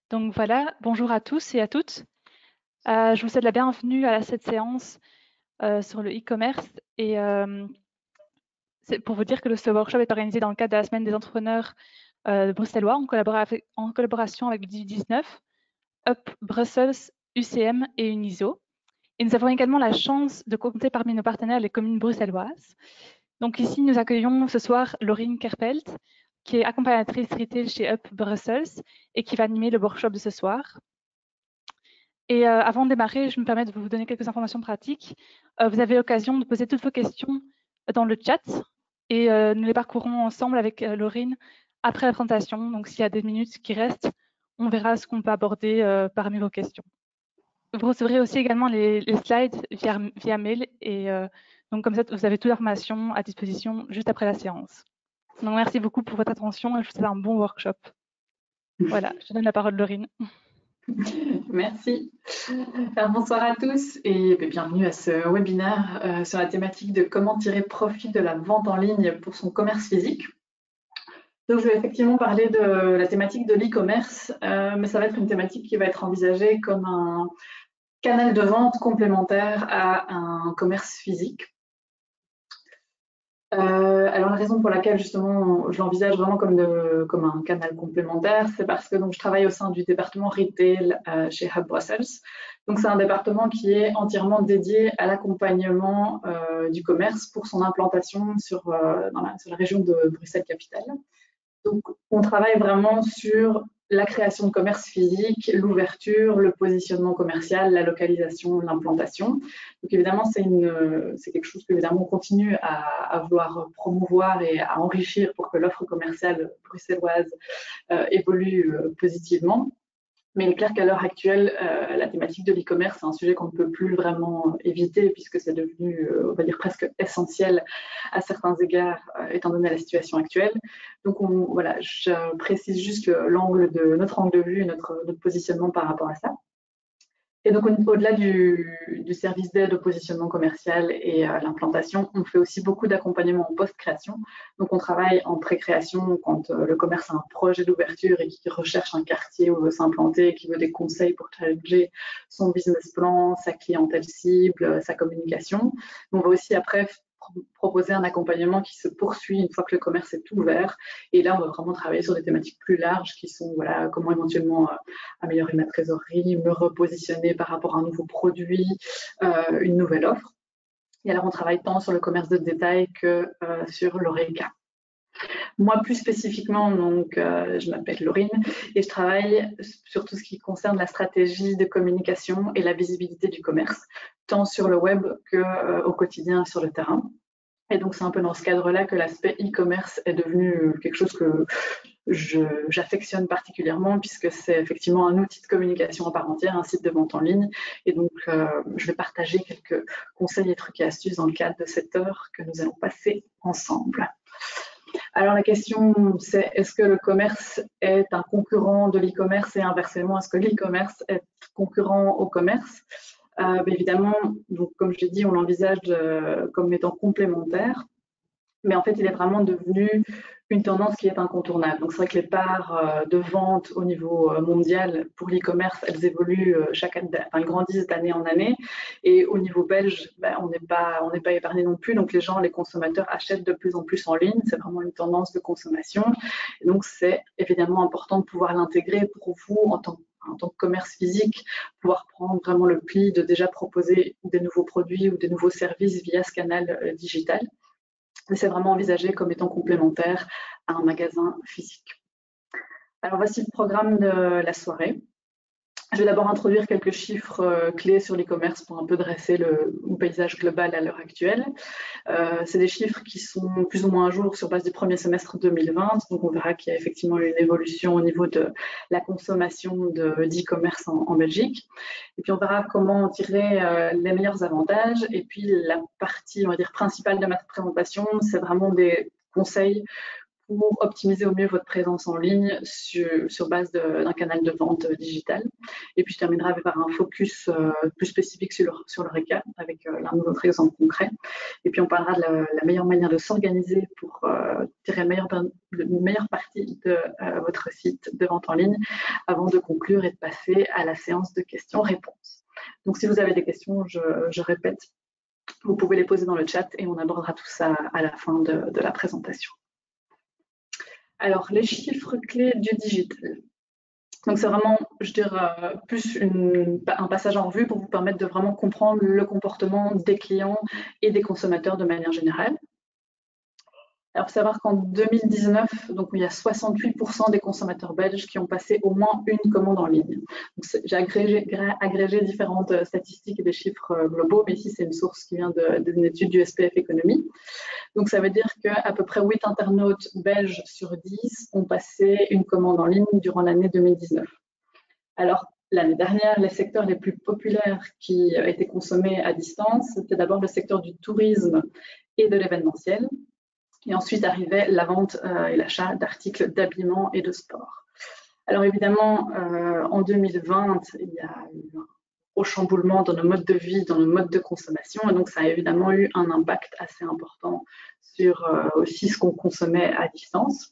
Donc voilà, bonjour à tous et à toutes. Je vous souhaite la bienvenue à cette séance sur le e-commerce. Et c'est pour vous dire que ce workshop est organisé dans le cadre de la Semaine des entrepreneurs bruxellois en collaboration avec le 19, Up Brussels, UCM et Uniso. Et nous avons également la chance de compter parmi nos partenaires les communes bruxelloises. Donc ici, nous accueillons ce soir Laurine Kerpelt, qui est accompagnatrice retail chez Up Brussels et qui va animer le workshop de ce soir. Et avant de démarrer, je me permets de vous donner quelques informations pratiques. Vous avez l'occasion de poser toutes vos questions dans le chat et nous les parcourrons ensemble avec Laurine après la présentation. Donc, s'il y a des minutes qui restent, on verra ce qu'on peut aborder parmi vos questions. Vous recevrez aussi également les slides via mail et donc comme ça, vous avez toute l'information à disposition juste après la séance. Donc, merci beaucoup pour votre attention et je vous souhaite un bon workshop. Voilà, je donne la parole à Laurine. Merci. Alors, bonsoir à tous et bienvenue à ce webinaire sur la thématique de comment tirer profit de la vente en ligne pour son commerce physique. Donc, je vais effectivement parler de la thématique de l'e-commerce, mais ça va être une thématique qui va être envisagée comme un canal de vente complémentaire à un commerce physique. Alors la raison pour laquelle justement je l'envisage vraiment comme un canal complémentaire, c'est parce que donc je travaille au sein du département retail chez Hub Brussels. Donc c'est un département qui est entièrement dédié à l'accompagnement du commerce pour son implantation sur la région de Bruxelles-Capitale. Donc on travaille vraiment sur la création de commerce physique, l'ouverture, le positionnement commercial, la localisation, l'implantation. Donc évidemment, c'est quelque chose que évidemment on continue à vouloir promouvoir et à enrichir pour que l'offre commerciale bruxelloise évolue positivement. Mais il est clair qu'à l'heure actuelle, la thématique de l'e-commerce, c'est un sujet qu'on ne peut plus vraiment éviter puisque c'est devenu, on va dire, presque essentiel à certains égards, étant donné la situation actuelle. Donc, voilà, je précise juste notre angle de vue et notre positionnement par rapport à ça. Et donc, au-delà du service d'aide au positionnement commercial et à l'implantation, on fait aussi beaucoup d'accompagnement en post-création. Donc, on travaille en pré-création quand le commerce a un projet d'ouverture et qui recherche un quartier où veut s'implanter, qui veut des conseils pour challenger son business plan, sa clientèle cible, sa communication. On va aussi après proposer un accompagnement qui se poursuit une fois que le commerce est ouvert. Et là, on va vraiment travailler sur des thématiques plus larges qui sont voilà, comment éventuellement améliorer ma trésorerie, me repositionner par rapport à un nouveau produit, une nouvelle offre. Et alors, on travaille tant sur le commerce de détail que sur l'ORECA. Moi, plus spécifiquement, donc, je m'appelle Laurine et je travaille sur tout ce qui concerne la stratégie de communication et la visibilité du commerce, tant sur le web qu'au quotidien sur le terrain. Et donc, c'est un peu dans ce cadre-là que l'aspect e-commerce est devenu quelque chose que j'affectionne particulièrement puisque c'est effectivement un outil de communication à part entière, un site de vente en ligne. Et donc, je vais partager quelques conseils et trucs et astuces dans le cadre de cette heure que nous allons passer ensemble. Alors la question, c'est est-ce que le commerce est un concurrent de l'e-commerce et inversement, est-ce que l'e-commerce est concurrent au commerce? Évidemment, donc, comme je l'ai dit, on l'envisage comme étant complémentaire, mais en fait, il est vraiment devenu une tendance qui est incontournable. Donc, c'est vrai que les parts de vente au niveau mondial pour l'e-commerce, elles évoluent elles grandissent d'année en année. Et au niveau belge, on n'est pas épargné non plus. Donc, les consommateurs achètent de plus en plus en ligne. C'est vraiment une tendance de consommation. Et donc, c'est évidemment important de pouvoir l'intégrer pour vous en tant que commerce physique, pouvoir prendre vraiment le pli de déjà proposer des nouveaux produits ou des nouveaux services via ce canal digital. Mais c'est vraiment envisagé comme étant complémentaire à un magasin physique. Alors voici le programme de la soirée. Je vais d'abord introduire quelques chiffres clés sur l'e-commerce pour un peu dresser le paysage global à l'heure actuelle. C'est des chiffres qui sont plus ou moins à jour sur base du premier semestre 2020. Donc, on verra qu'il y a effectivement une évolution au niveau de la consommation d'e-commerce en Belgique. Et puis, on verra comment tirer les meilleurs avantages. Et puis, la partie, on va dire, principale de ma présentation, c'est vraiment des conseils pour optimiser au mieux votre présence en ligne sur base d'un canal de vente digital. Et puis je terminerai par un focus plus spécifique sur le RECA avec l'un de notre exemple concret. Et puis on parlera de la meilleure manière de s'organiser pour tirer une meilleure partie de votre site de vente en ligne avant de conclure et de passer à la séance de questions-réponses. Donc si vous avez des questions, je répète, vous pouvez les poser dans le chat et on abordera tout ça à la fin de la présentation. Alors, les chiffres clés du digital. Donc, c'est vraiment, je dirais, plus un passage en revue pour vous permettre de vraiment comprendre le comportement des clients et des consommateurs de manière générale. Alors, il faut savoir qu'en 2019, donc, il y a 68% des consommateurs belges qui ont passé au moins une commande en ligne. J'ai agrégé différentes statistiques et des chiffres globaux, mais ici, c'est une source qui vient d'une étude du SPF Économie. Donc, ça veut dire qu'à peu près 8 internautes belges sur 10 ont passé une commande en ligne durant l'année 2019. Alors, l'année dernière, les secteurs les plus populaires qui étaient consommés à distance, c'était d'abord le secteur du tourisme et de l'événementiel. Et ensuite arrivait la vente et l'achat d'articles d'habillement et de sport. Alors évidemment, en 2020, il y a eu un gros chamboulement dans nos modes de vie, dans nos modes de consommation, et donc ça a évidemment eu un impact assez important sur aussi ce qu'on consommait à distance.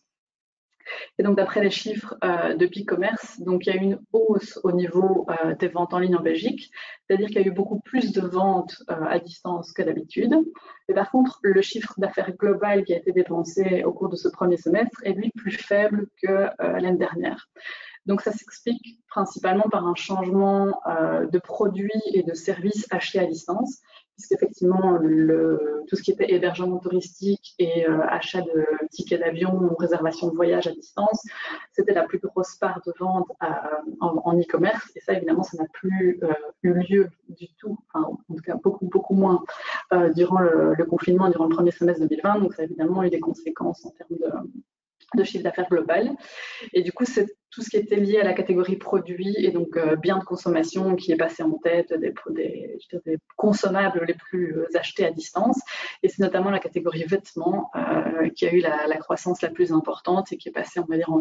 Et donc, d'après les chiffres de Bicommerce, donc il y a eu une hausse au niveau des ventes en ligne en Belgique, c'est-à-dire qu'il y a eu beaucoup plus de ventes à distance que d'habitude. Et par contre, le chiffre d'affaires global qui a été dépensé au cours de ce premier semestre est lui plus faible que l'année dernière. Donc, ça s'explique principalement par un changement de produits et de services achetés à distance, puisqu'effectivement, tout ce qui était hébergement touristique et achat de tickets d'avion ou réservation de voyage à distance, c'était la plus grosse part de vente en e-commerce. Et ça, évidemment, ça n'a plus eu lieu du tout, enfin, en tout cas beaucoup moins durant le confinement, durant le premier semestre 2020. Donc, ça a évidemment eu des conséquences en termes de chiffre d'affaires global. Et du coup, c'est tout ce qui était lié à la catégorie produits et donc biens de consommation qui est passé en tête des consommables les plus achetés à distance. Et c'est notamment la catégorie vêtements qui a eu la croissance la plus importante et qui est passée, on va dire,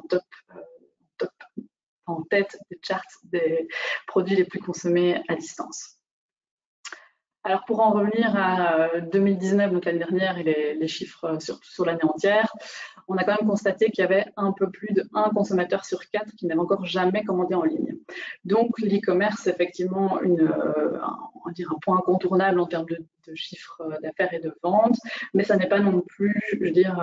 en tête des charts des produits les plus consommés à distance. Alors pour en revenir à 2019, donc l'année dernière, et les chiffres surtout sur l'année entière, on a quand même constaté qu'il y avait un peu plus d'1 consommateur sur 4 qui n'avait encore jamais commandé en ligne. Donc l'e-commerce, c'est effectivement un point incontournable en termes de chiffre d'affaires et de ventes, mais ça n'est pas non plus, je veux dire,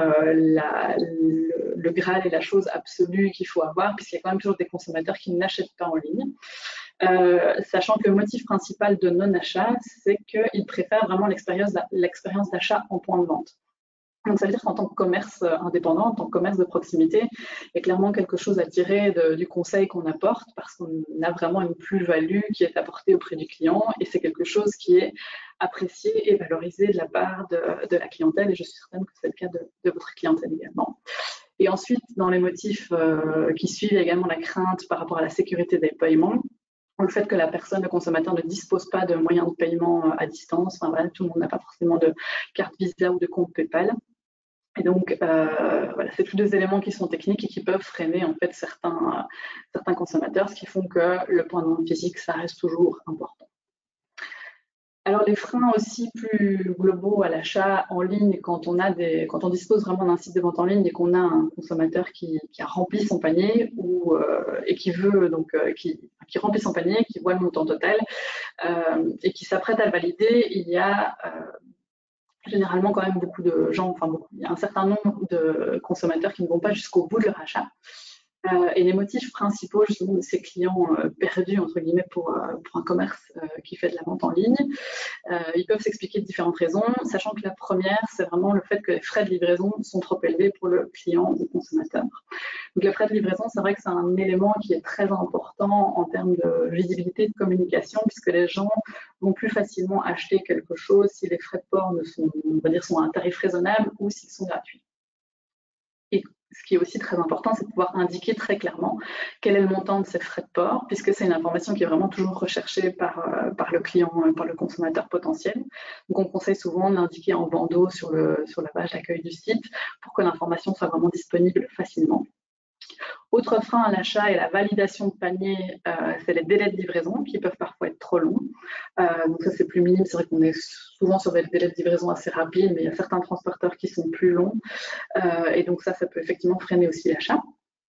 le Graal et la chose absolue qu'il faut avoir, puisqu'il y a quand même toujours des consommateurs qui n'achètent pas en ligne. Sachant que le motif principal de non-achat, c'est qu'ils préfèrent vraiment l'expérience d'achat en point de vente. Donc, ça veut dire qu'en tant que commerce indépendant, en tant que commerce de proximité, il y a clairement quelque chose à tirer du conseil qu'on apporte parce qu'on a vraiment une plus-value qui est apportée auprès du client et c'est quelque chose qui est apprécié et valorisé de la part de la clientèle et je suis certaine que c'est le cas de votre clientèle également. Et ensuite, dans les motifs qui suivent, il y a également la crainte par rapport à la sécurité des paiements. Le fait que la personne, le consommateur, ne dispose pas de moyens de paiement à distance. Enfin, voilà, tout le monde n'a pas forcément de carte Visa ou de compte PayPal. Et donc, voilà, c'est tous des éléments qui sont techniques et qui peuvent freiner en fait certains consommateurs, ce qui font que le point de vente physique, ça reste toujours important. Alors, les freins aussi plus globaux à l'achat en ligne, quand on dispose vraiment d'un site de vente en ligne et qu'on a un consommateur qui a rempli son panier et qui veut donc qui remplit son panier, qui voit le montant total et qui s'apprête à le valider, il y a généralement quand même beaucoup de gens, il y a un certain nombre de consommateurs qui ne vont pas jusqu'au bout de leur achat. Et les motifs principaux justement de ces clients perdus entre guillemets pour un commerce qui fait de la vente en ligne, ils peuvent s'expliquer de différentes raisons, sachant que la première, c'est vraiment le fait que les frais de livraison sont trop élevés pour le client ou consommateur. Donc les frais de livraison, c'est vrai que c'est un élément qui est très important en termes de visibilité, de communication, puisque les gens vont plus facilement acheter quelque chose si les frais de port sont à un tarif raisonnable ou s'ils sont gratuits. Et Ce qui est aussi très important, c'est de pouvoir indiquer très clairement quel est le montant de ces frais de port, puisque c'est une information qui est vraiment toujours recherchée par le client, par le consommateur potentiel. Donc on conseille souvent d'indiquer en bandeau sur la page d'accueil du site pour que l'information soit vraiment disponible facilement. Autre frein à l'achat et la validation de panier, c'est les délais de livraison qui peuvent parfois être trop longs. Donc ça, c'est plus minime. C'est vrai qu'on est souvent sur des délais de livraison assez rapides, mais il y a certains transporteurs qui sont plus longs. Et donc ça peut effectivement freiner aussi l'achat.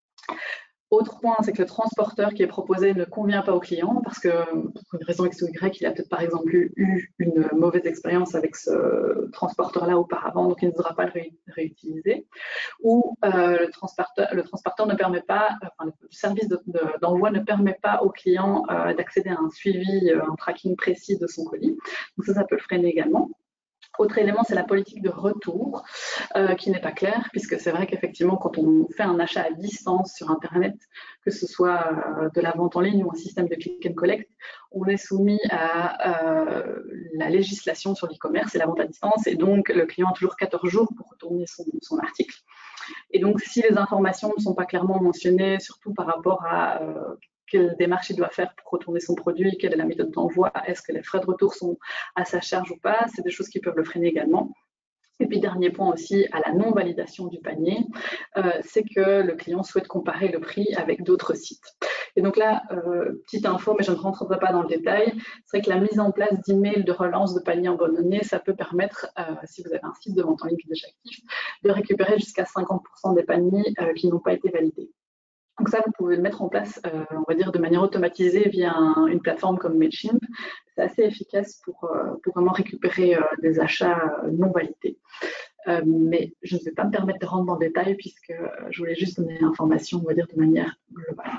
Autre point, c'est que le transporteur qui est proposé ne convient pas au client parce que pour une raison X ou Y, il a peut-être par exemple eu une mauvaise expérience avec ce transporteur-là auparavant, donc il ne voudra pas le réutiliser. Ou le transporteur ne permet pas, enfin, le service d'envoi ne permet pas au client d'accéder à un suivi, un tracking précis de son colis. Donc ça peut le freiner également. Autre élément, c'est la politique de retour qui n'est pas claire, puisque c'est vrai qu'effectivement, quand on fait un achat à distance sur Internet, que ce soit de la vente en ligne ou un système de click and collect, on est soumis à la législation sur l'e-commerce et la vente à distance, et donc le client a toujours 14 jours pour retourner son article. Et donc, si les informations ne sont pas clairement mentionnées, surtout par rapport à quelle démarche il doit faire pour retourner son produit, quelle est la méthode d'envoi, est-ce que les frais de retour sont à sa charge ou pas, c'est des choses qui peuvent le freiner également. Et puis, dernier point aussi, à la non-validation du panier, c'est que le client souhaite comparer le prix avec d'autres sites. Et donc là, petite info, mais je ne rentrerai pas dans le détail, c'est vrai que la mise en place d'emails de relance de panier abandonné, ça peut permettre, si vous avez un site de vente en ligne qui est déjà actif, de récupérer jusqu'à 50% des paniers qui n'ont pas été validés. Donc ça, vous pouvez le mettre en place, on va dire, de manière automatisée via une plateforme comme Mailchimp. C'est assez efficace pour vraiment récupérer des achats non validés. Mais je ne vais pas me permettre de rentrer dans le détail puisque je voulais juste donner l'information, on va dire, de manière globale.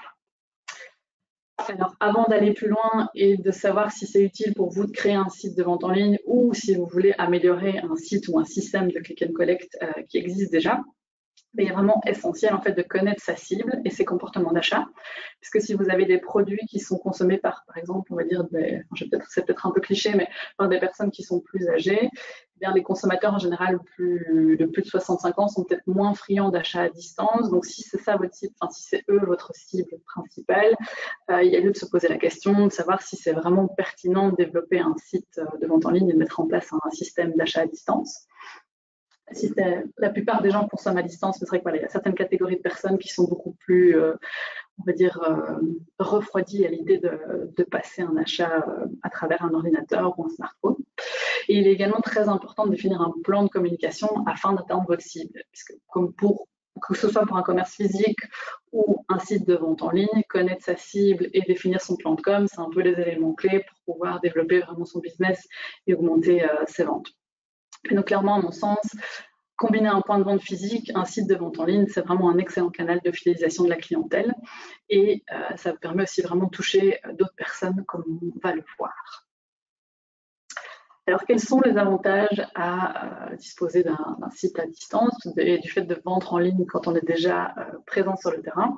Alors, avant d'aller plus loin et de savoir si c'est utile pour vous de créer un site de vente en ligne ou si vous voulez améliorer un site ou un système de click and collect qui existe déjà, il est vraiment essentiel en fait de connaître sa cible et ses comportements d'achat, puisque si vous avez des produits qui sont consommés par exemple, on va dire, c'est peut-être un peu cliché, mais par des personnes qui sont plus âgées, eh bien, les consommateurs en général de plus de 65 ans sont peut-être moins friands d'achat à distance. Donc si c'est ça votre cible, enfin si c'est eux votre cible principale, il y a lieu de se poser la question de savoir si c'est vraiment pertinent de développer un site de vente en ligne et de mettre en place un système d'achat à distance. La plupart des gens consomment à distance, mais c'est vrai qu'il y a certaines catégories de personnes qui sont beaucoup plus, on va dire, refroidies à l'idée de passer un achat à travers un ordinateur ou un smartphone. Et il est également très important de définir un plan de communication afin d'atteindre votre cible, puisque que ce soit pour un commerce physique ou un site de vente en ligne, connaître sa cible et définir son plan de com, c'est un peu les éléments clés pour pouvoir développer vraiment son business et augmenter ses ventes. Et donc clairement, à mon sens, combiner un point de vente physique, un site de vente en ligne, c'est vraiment un excellent canal de fidélisation de la clientèle et ça vous permet aussi vraiment de toucher d'autres personnes comme on va le voir. Alors, quels sont les avantages à disposer d'un site à distance et du fait de vendre en ligne quand on est déjà présent sur le terrain?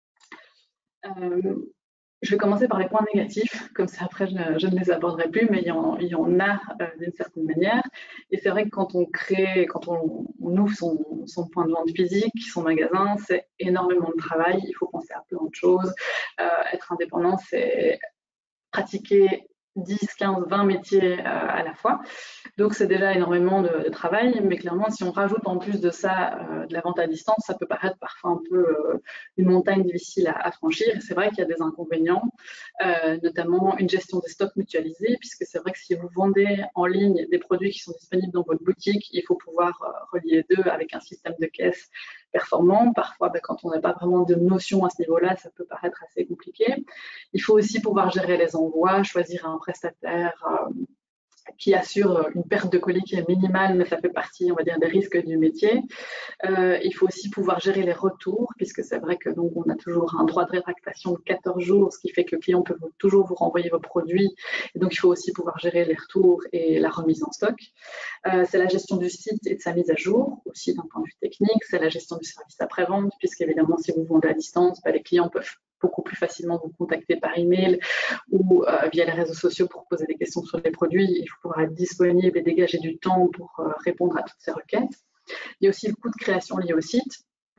Je vais commencer par les points négatifs, comme ça après je ne les aborderai plus, mais il y en a d'une certaine manière. Et c'est vrai que quand on ouvre son point de vente physique, son magasin, c'est énormément de travail, il faut penser à plein de choses. Être indépendant, c'est pratiquer 10, 15, 20 métiers à la fois. Donc, c'est déjà énormément de travail, mais clairement, si on rajoute en plus de ça de la vente à distance, ça peut paraître parfois un peu une montagne difficile à franchir. Et c'est vrai qu'il y a des inconvénients, notamment une gestion des stocks mutualisée, puisque c'est vrai que si vous vendez en ligne des produits qui sont disponibles dans votre boutique, il faut pouvoir relier les deux avec un système de caisse performant. Parfois, quand on n'a pas vraiment de notion à ce niveau-là, ça peut paraître assez compliqué. Il faut aussi pouvoir gérer les envois, choisir un prestataire qui assure une perte de colis qui est minimale, mais ça fait partie, on va dire, des risques du métier. Il faut aussi pouvoir gérer les retours, puisque c'est vrai que donc on a toujours un droit de rétractation de 14 jours, ce qui fait que le client peut toujours vous renvoyer vos produits. Et donc, il faut aussi pouvoir gérer les retours et la remise en stock. C'est la gestion du site et de sa mise à jour, aussi d'un point de vue technique. C'est la gestion du service après-vente, puisqu'évidemment, si vous vendez à distance, les clients peuvent beaucoup plus facilement vous contacter par email ou via les réseaux sociaux pour poser des questions sur les produits. Il faut pouvoir être disponible et dégager du temps pour répondre à toutes ces requêtes. Il y a aussi le coût de création lié au site.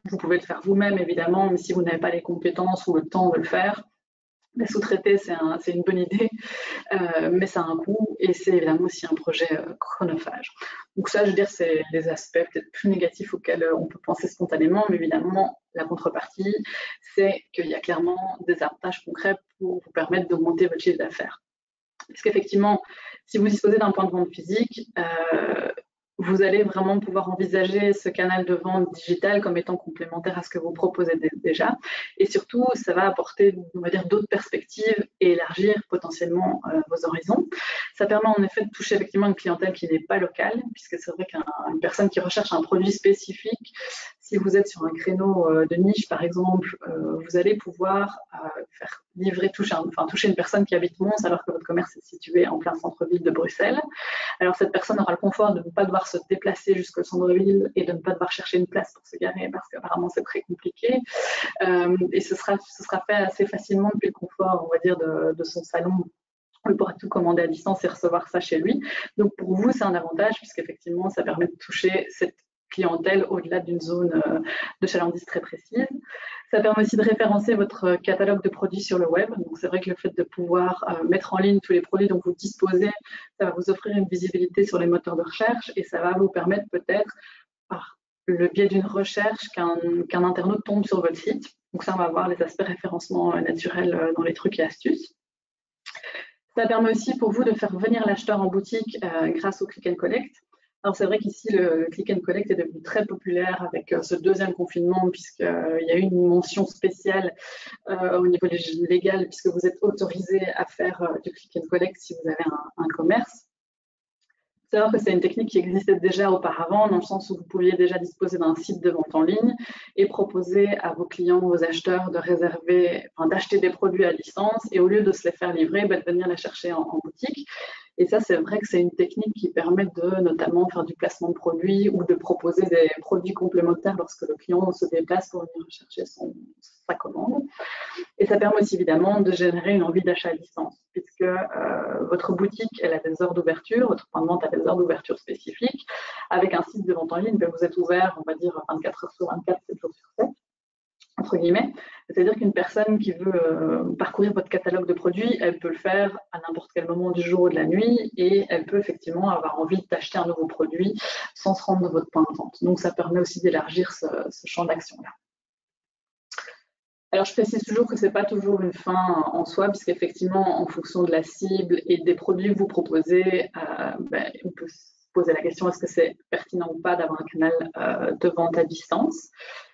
Vous pouvez le faire vous-même, évidemment, mais si vous n'avez pas les compétences ou le temps de le faire, les sous-traiter, c'est une bonne idée, mais ça a un coût et c'est évidemment aussi un projet chronophage. Donc ça, je veux dire, c'est les aspects peut-être plus négatifs auxquels on peut penser spontanément, mais évidemment, la contrepartie, c'est qu'il y a clairement des avantages concrets pour vous permettre d'augmenter votre chiffre d'affaires. Parce qu'effectivement, si vous disposez d'un point de vente physique, vous allez vraiment pouvoir envisager ce canal de vente digital comme étant complémentaire à ce que vous proposez déjà. Et surtout, ça va apporter, on va dire, d'autres perspectives et élargir potentiellement vos horizons. Ça permet en effet de toucher effectivement une clientèle qui n'est pas locale, puisque c'est vrai qu'une personne qui recherche un produit spécifique, si vous êtes sur un créneau de niche, par exemple, vous allez pouvoir faire livrer, toucher une personne qui habite Mons alors que votre commerce est situé en plein centre-ville de Bruxelles. Alors cette personne aura le confort de ne pas devoir se déplacer jusqu'au centre-ville et de ne pas devoir chercher une place pour se garer parce qu'apparemment c'est très compliqué. Et ce sera fait assez facilement depuis le confort, on va dire, de son salon. Il pourra tout commander à distance et recevoir ça chez lui. Donc pour vous, c'est un avantage puisqu'effectivement, ça permet de toucher cette clientèle au-delà d'une zone de chalandise très précise. Ça permet aussi de référencer votre catalogue de produits sur le web. Donc c'est vrai que le fait de pouvoir mettre en ligne tous les produits dont vous disposez, ça va vous offrir une visibilité sur les moteurs de recherche et ça va vous permettre peut-être, par le biais d'une recherche, qu'un internaute tombe sur votre site. Donc ça, on va voir les aspects référencement naturel dans les trucs et astuces. Ça permet aussi pour vous de faire venir l'acheteur en boutique grâce au click and collect. Alors c'est vrai qu'ici le click and collect est devenu très populaire avec ce deuxième confinement puisqu'il y a eu une mention spéciale au niveau légal puisque vous êtes autorisé à faire du click and collect si vous avez un commerce. Il faut savoir que c'est une technique qui existait déjà auparavant, dans le sens où vous pouviez déjà disposer d'un site de vente en ligne et proposer à vos clients, aux acheteurs de réserver, d'acheter des produits à distance et au lieu de se les faire livrer, de venir les chercher en boutique. Et ça, c'est vrai que c'est une technique qui permet de notamment faire du placement de produits ou de proposer des produits complémentaires lorsque le client se déplace pour venir chercher sa commande. Et ça permet aussi évidemment de générer une envie d'achat à distance, puisque votre boutique, elle a des heures d'ouverture, votre point de vente a des heures d'ouverture spécifiques. Avec un site de vente en ligne, vous êtes ouvert, on va dire, 24 heures sur 24, 7 jours sur 7, entre guillemets. C'est-à-dire qu'une personne qui veut parcourir votre catalogue de produits, elle peut le faire à n'importe quel moment du jour ou de la nuit et elle peut effectivement avoir envie d'acheter un nouveau produit sans se rendre dans votre point de vente. Donc ça permet aussi d'élargir ce champ d'action-là. Alors, je précise toujours que ce n'est pas toujours une fin en soi, puisqu'effectivement, en fonction de la cible et des produits que vous proposez, on peut se poser la question, est-ce que c'est pertinent ou pas d'avoir un canal de vente à distance?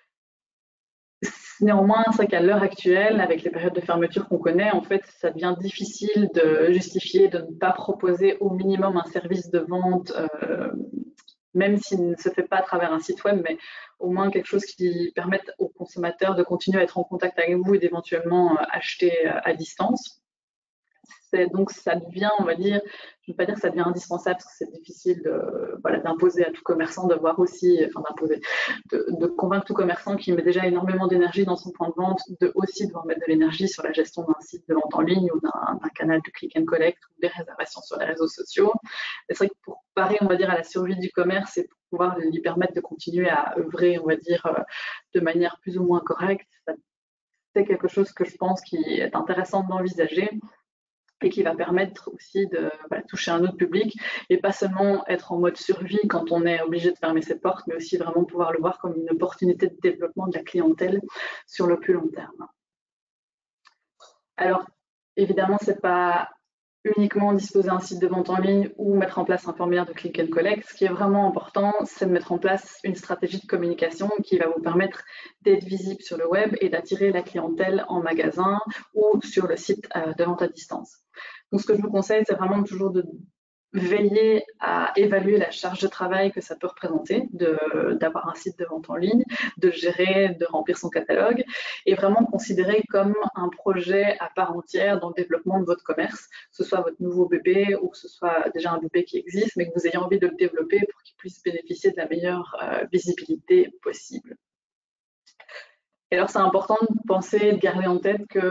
Néanmoins, c'est vrai qu'à l'heure actuelle, avec les périodes de fermeture qu'on connaît, en fait, ça devient difficile de justifier de ne pas proposer au minimum un service de vente, même s'il ne se fait pas à travers un site web, mais au moins quelque chose qui permette aux consommateurs de continuer à être en contact avec vous et d'éventuellement acheter à distance. Donc ça devient, on va dire, je ne veux pas dire que ça devient indispensable parce que c'est difficile d'imposer à tout commerçant de voir aussi, de convaincre tout commerçant qui met déjà énormément d'énergie dans son point de vente de aussi devoir mettre de l'énergie sur la gestion d'un site de vente en ligne ou d'un canal de click and collect ou des réservations sur les réseaux sociaux. C'est vrai que pour parer, on va dire, à la survie du commerce et pour pouvoir lui permettre de continuer à œuvrer, on va dire, de manière plus ou moins correcte, c'est quelque chose que je pense qui est intéressant d'envisager et qui va permettre aussi de toucher un autre public et pas seulement être en mode survie quand on est obligé de fermer ses portes, mais aussi vraiment pouvoir le voir comme une opportunité de développement de la clientèle sur le plus long terme. Alors, évidemment, c'est pas uniquement disposer un site de vente en ligne ou mettre en place un formulaire de click and collect. Ce qui est vraiment important, c'est de mettre en place une stratégie de communication qui va vous permettre d'être visible sur le web et d'attirer la clientèle en magasin ou sur le site de vente à distance. Donc, ce que je vous conseille, c'est vraiment toujours de veiller à évaluer la charge de travail que ça peut représenter, d'avoir un site de vente en ligne, de gérer, de remplir son catalogue et vraiment considérer comme un projet à part entière dans le développement de votre commerce, que ce soit votre nouveau bébé ou que ce soit déjà un bébé qui existe, mais que vous ayez envie de le développer pour qu'il puisse bénéficier de la meilleure visibilité possible. Et alors, c'est important de penser, de garder en tête que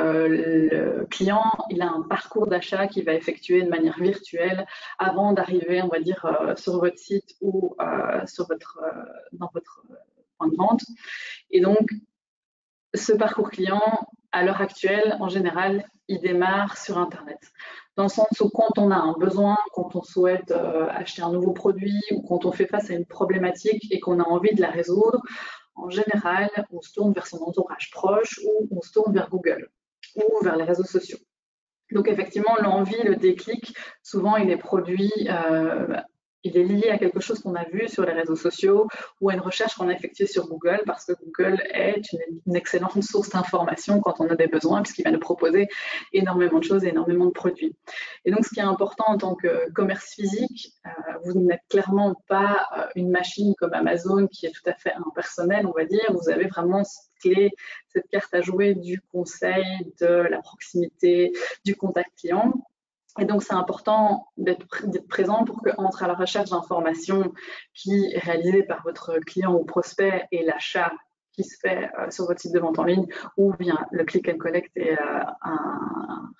le client, il a un parcours d'achat qu'il va effectuer de manière virtuelle avant d'arriver, on va dire, sur votre site ou dans votre point de vente. Et donc, ce parcours client, à l'heure actuelle, en général, il démarre sur Internet. Dans le sens où quand on a un besoin, quand on souhaite acheter un nouveau produit ou quand on fait face à une problématique et qu'on a envie de la résoudre, en général, on se tourne vers son entourage proche ou on se tourne vers Google ou vers les réseaux sociaux. Donc effectivement, l'envie, le déclic, souvent il est produit, il est lié à quelque chose qu'on a vu sur les réseaux sociaux ou à une recherche qu'on a effectuée sur Google, parce que Google est une excellente source d'information quand on a des besoins, puisqu'il va nous proposer énormément de choses et énormément de produits. Et donc ce qui est important en tant que commerce physique, vous n'êtes clairement pas une machine comme Amazon qui est tout à fait impersonnelle, on va dire. Vous avez vraiment cette clé, cette carte à jouer du conseil, de la proximité, du contact client. Et donc, c'est important d'être présent pour qu'entre à la recherche d'informations qui est réalisée par votre client ou prospect et l'achat qui se fait sur votre site de vente en ligne, ou bien le click and collect et un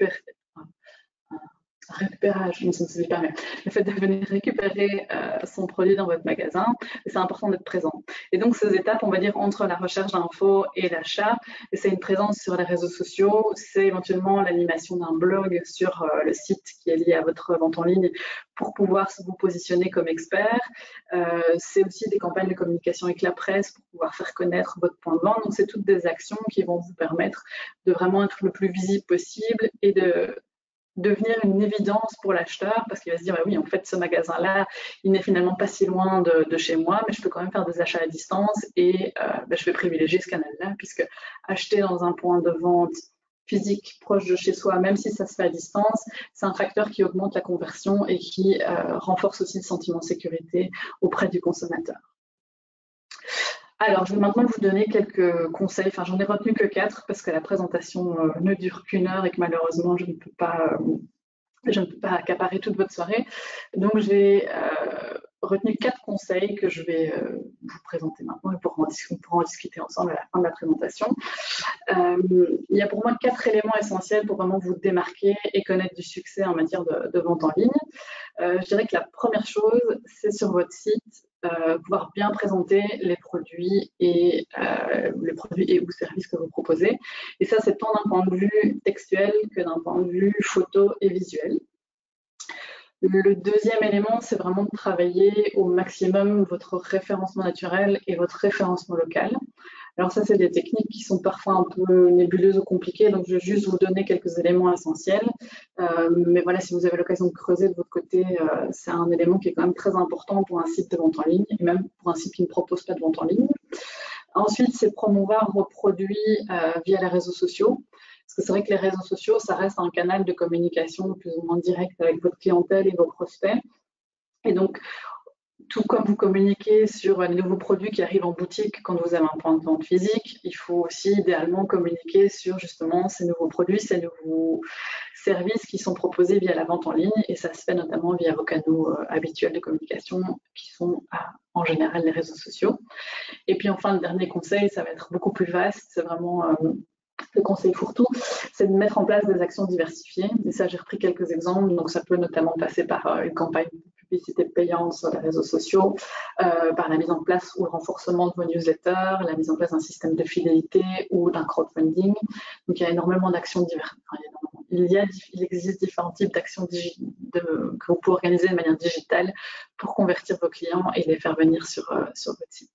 récupérage, je ne sais pas, mais le fait de venir récupérer son produit dans votre magasin, c'est important d'être présent. Et donc, ces étapes, on va dire, entre la recherche d'infos et l'achat, c'est une présence sur les réseaux sociaux, c'est éventuellement l'animation d'un blog sur le site qui est lié à votre vente en ligne pour pouvoir vous positionner comme expert. C'est aussi des campagnes de communication avec la presse pour pouvoir faire connaître votre point de vente. Donc, c'est toutes des actions qui vont vous permettre de vraiment être le plus visible possible et de devenir une évidence pour l'acheteur, parce qu'il va se dire, bah oui, en fait, ce magasin-là, il n'est finalement pas si loin de chez moi, mais je peux quand même faire des achats à distance et je vais privilégier ce canal-là, puisque acheter dans un point de vente physique proche de chez soi, même si ça se fait à distance, c'est un facteur qui augmente la conversion et qui renforce aussi le sentiment de sécurité auprès du consommateur. Alors, je vais maintenant vous donner quelques conseils. Enfin, j'en ai retenu que 4 parce que la présentation ne dure qu'une heure et que malheureusement, je ne peux pas accaparer toute votre soirée. Donc, j'ai retenu 4 conseils que je vais vous présenter maintenant et pour en discuter ensemble à la fin de la présentation. Il y a pour moi 4 éléments essentiels pour vraiment vous démarquer et connaître du succès en matière de vente en ligne. Je dirais que la première chose, c'est sur votre site, pouvoir bien présenter les produits et ou services que vous proposez. Et ça, c'est tant d'un point de vue textuel que d'un point de vue photo et visuel. Le deuxième élément, c'est vraiment de travailler au maximum votre référencement naturel et votre référencement local. Alors ça, c'est des techniques qui sont parfois un peu nébuleuses ou compliquées, donc je vais juste vous donner quelques éléments essentiels. Mais voilà, si vous avez l'occasion de creuser de votre côté, c'est un élément qui est quand même très important pour un site de vente en ligne, et même pour un site qui ne propose pas de vente en ligne. Ensuite, c'est promouvoir vos produits via les réseaux sociaux. Parce que c'est vrai que les réseaux sociaux, ça reste un canal de communication plus ou moins direct avec votre clientèle et vos prospects. Et donc, tout comme vous communiquez sur les nouveaux produits qui arrivent en boutique quand vous avez un point de vente physique, il faut aussi idéalement communiquer sur justement ces nouveaux produits, ces nouveaux services qui sont proposés via la vente en ligne. Et ça se fait notamment via vos canaux habituels de communication qui sont en général les réseaux sociaux. Et puis enfin, le dernier conseil, ça va être beaucoup plus vaste, c'est vraiment le conseil fourre-tout, c'est de mettre en place des actions diversifiées. Et ça, j'ai repris quelques exemples. Donc, ça peut notamment passer par une campagne de publicité payante sur les réseaux sociaux, par la mise en place ou le renforcement de vos newsletters, la mise en place d'un système de fidélité ou d'un crowdfunding. Donc, il y a énormément d'actions diverses. Il existe différents types d'actions que vous pouvez organiser de manière digitale pour convertir vos clients et les faire venir sur votre site.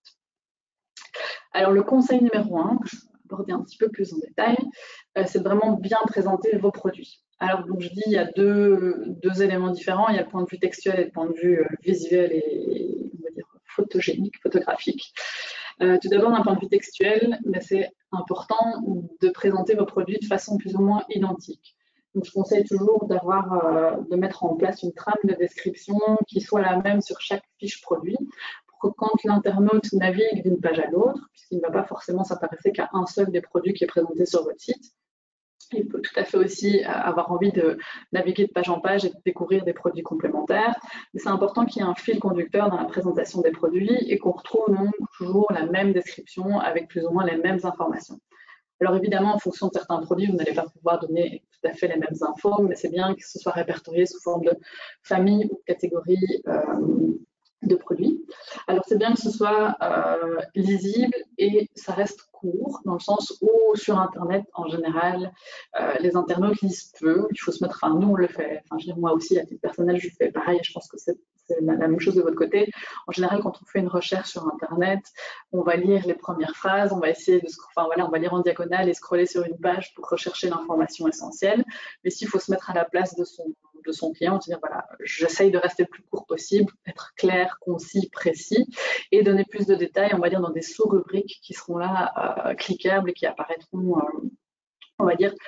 Alors, le conseil numéro 1, que je vais aborder un petit peu plus en détail, c'est de vraiment bien présenter vos produits. Alors, donc, je dis, il y a deux éléments différents. Il y a le point de vue textuel et le point de vue visuel et, on va dire, photogénique, photographique. Tout d'abord, d'un point de vue textuel, c'est important de présenter vos produits de façon plus ou moins identique. Donc, je conseille toujours de mettre en place une trame de description qui soit la même sur chaque fiche produit, pour que quand l'internaute navigue d'une page à l'autre, puisqu'il ne va pas forcément s'intéresser qu'à un seul des produits qui est présenté sur votre site, il peut tout à fait aussi avoir envie de naviguer de page en page et de découvrir des produits complémentaires. Mais c'est important qu'il y ait un fil conducteur dans la présentation des produits et qu'on retrouve donc toujours la même description avec plus ou moins les mêmes informations. Alors évidemment, en fonction de certains produits, vous n'allez pas pouvoir donner tout à fait les mêmes infos, mais c'est bien que ce soit répertorié sous forme de famille ou de catégorie de produits. Alors c'est bien que ce soit lisible et ça reste court, dans le sens où sur Internet, en général, les internautes lisent peu. Il faut se mettre, enfin nous on le fait, enfin je veux dire, moi aussi à titre personnel je fais pareil, je pense que c'est la même chose de votre côté. En général, quand on fait une recherche sur Internet, on va lire les premières phrases, on va essayer de, enfin voilà, on va lire en diagonale et scroller sur une page pour rechercher l'information essentielle. Mais s'il faut se mettre à la place de son client, dire voilà, j'essaye de rester le plus court possible, être clair, concis, précis et donner plus de détails, on va dire dans des sous-rubriques qui seront là cliquables et qui apparaîtront, on va dire,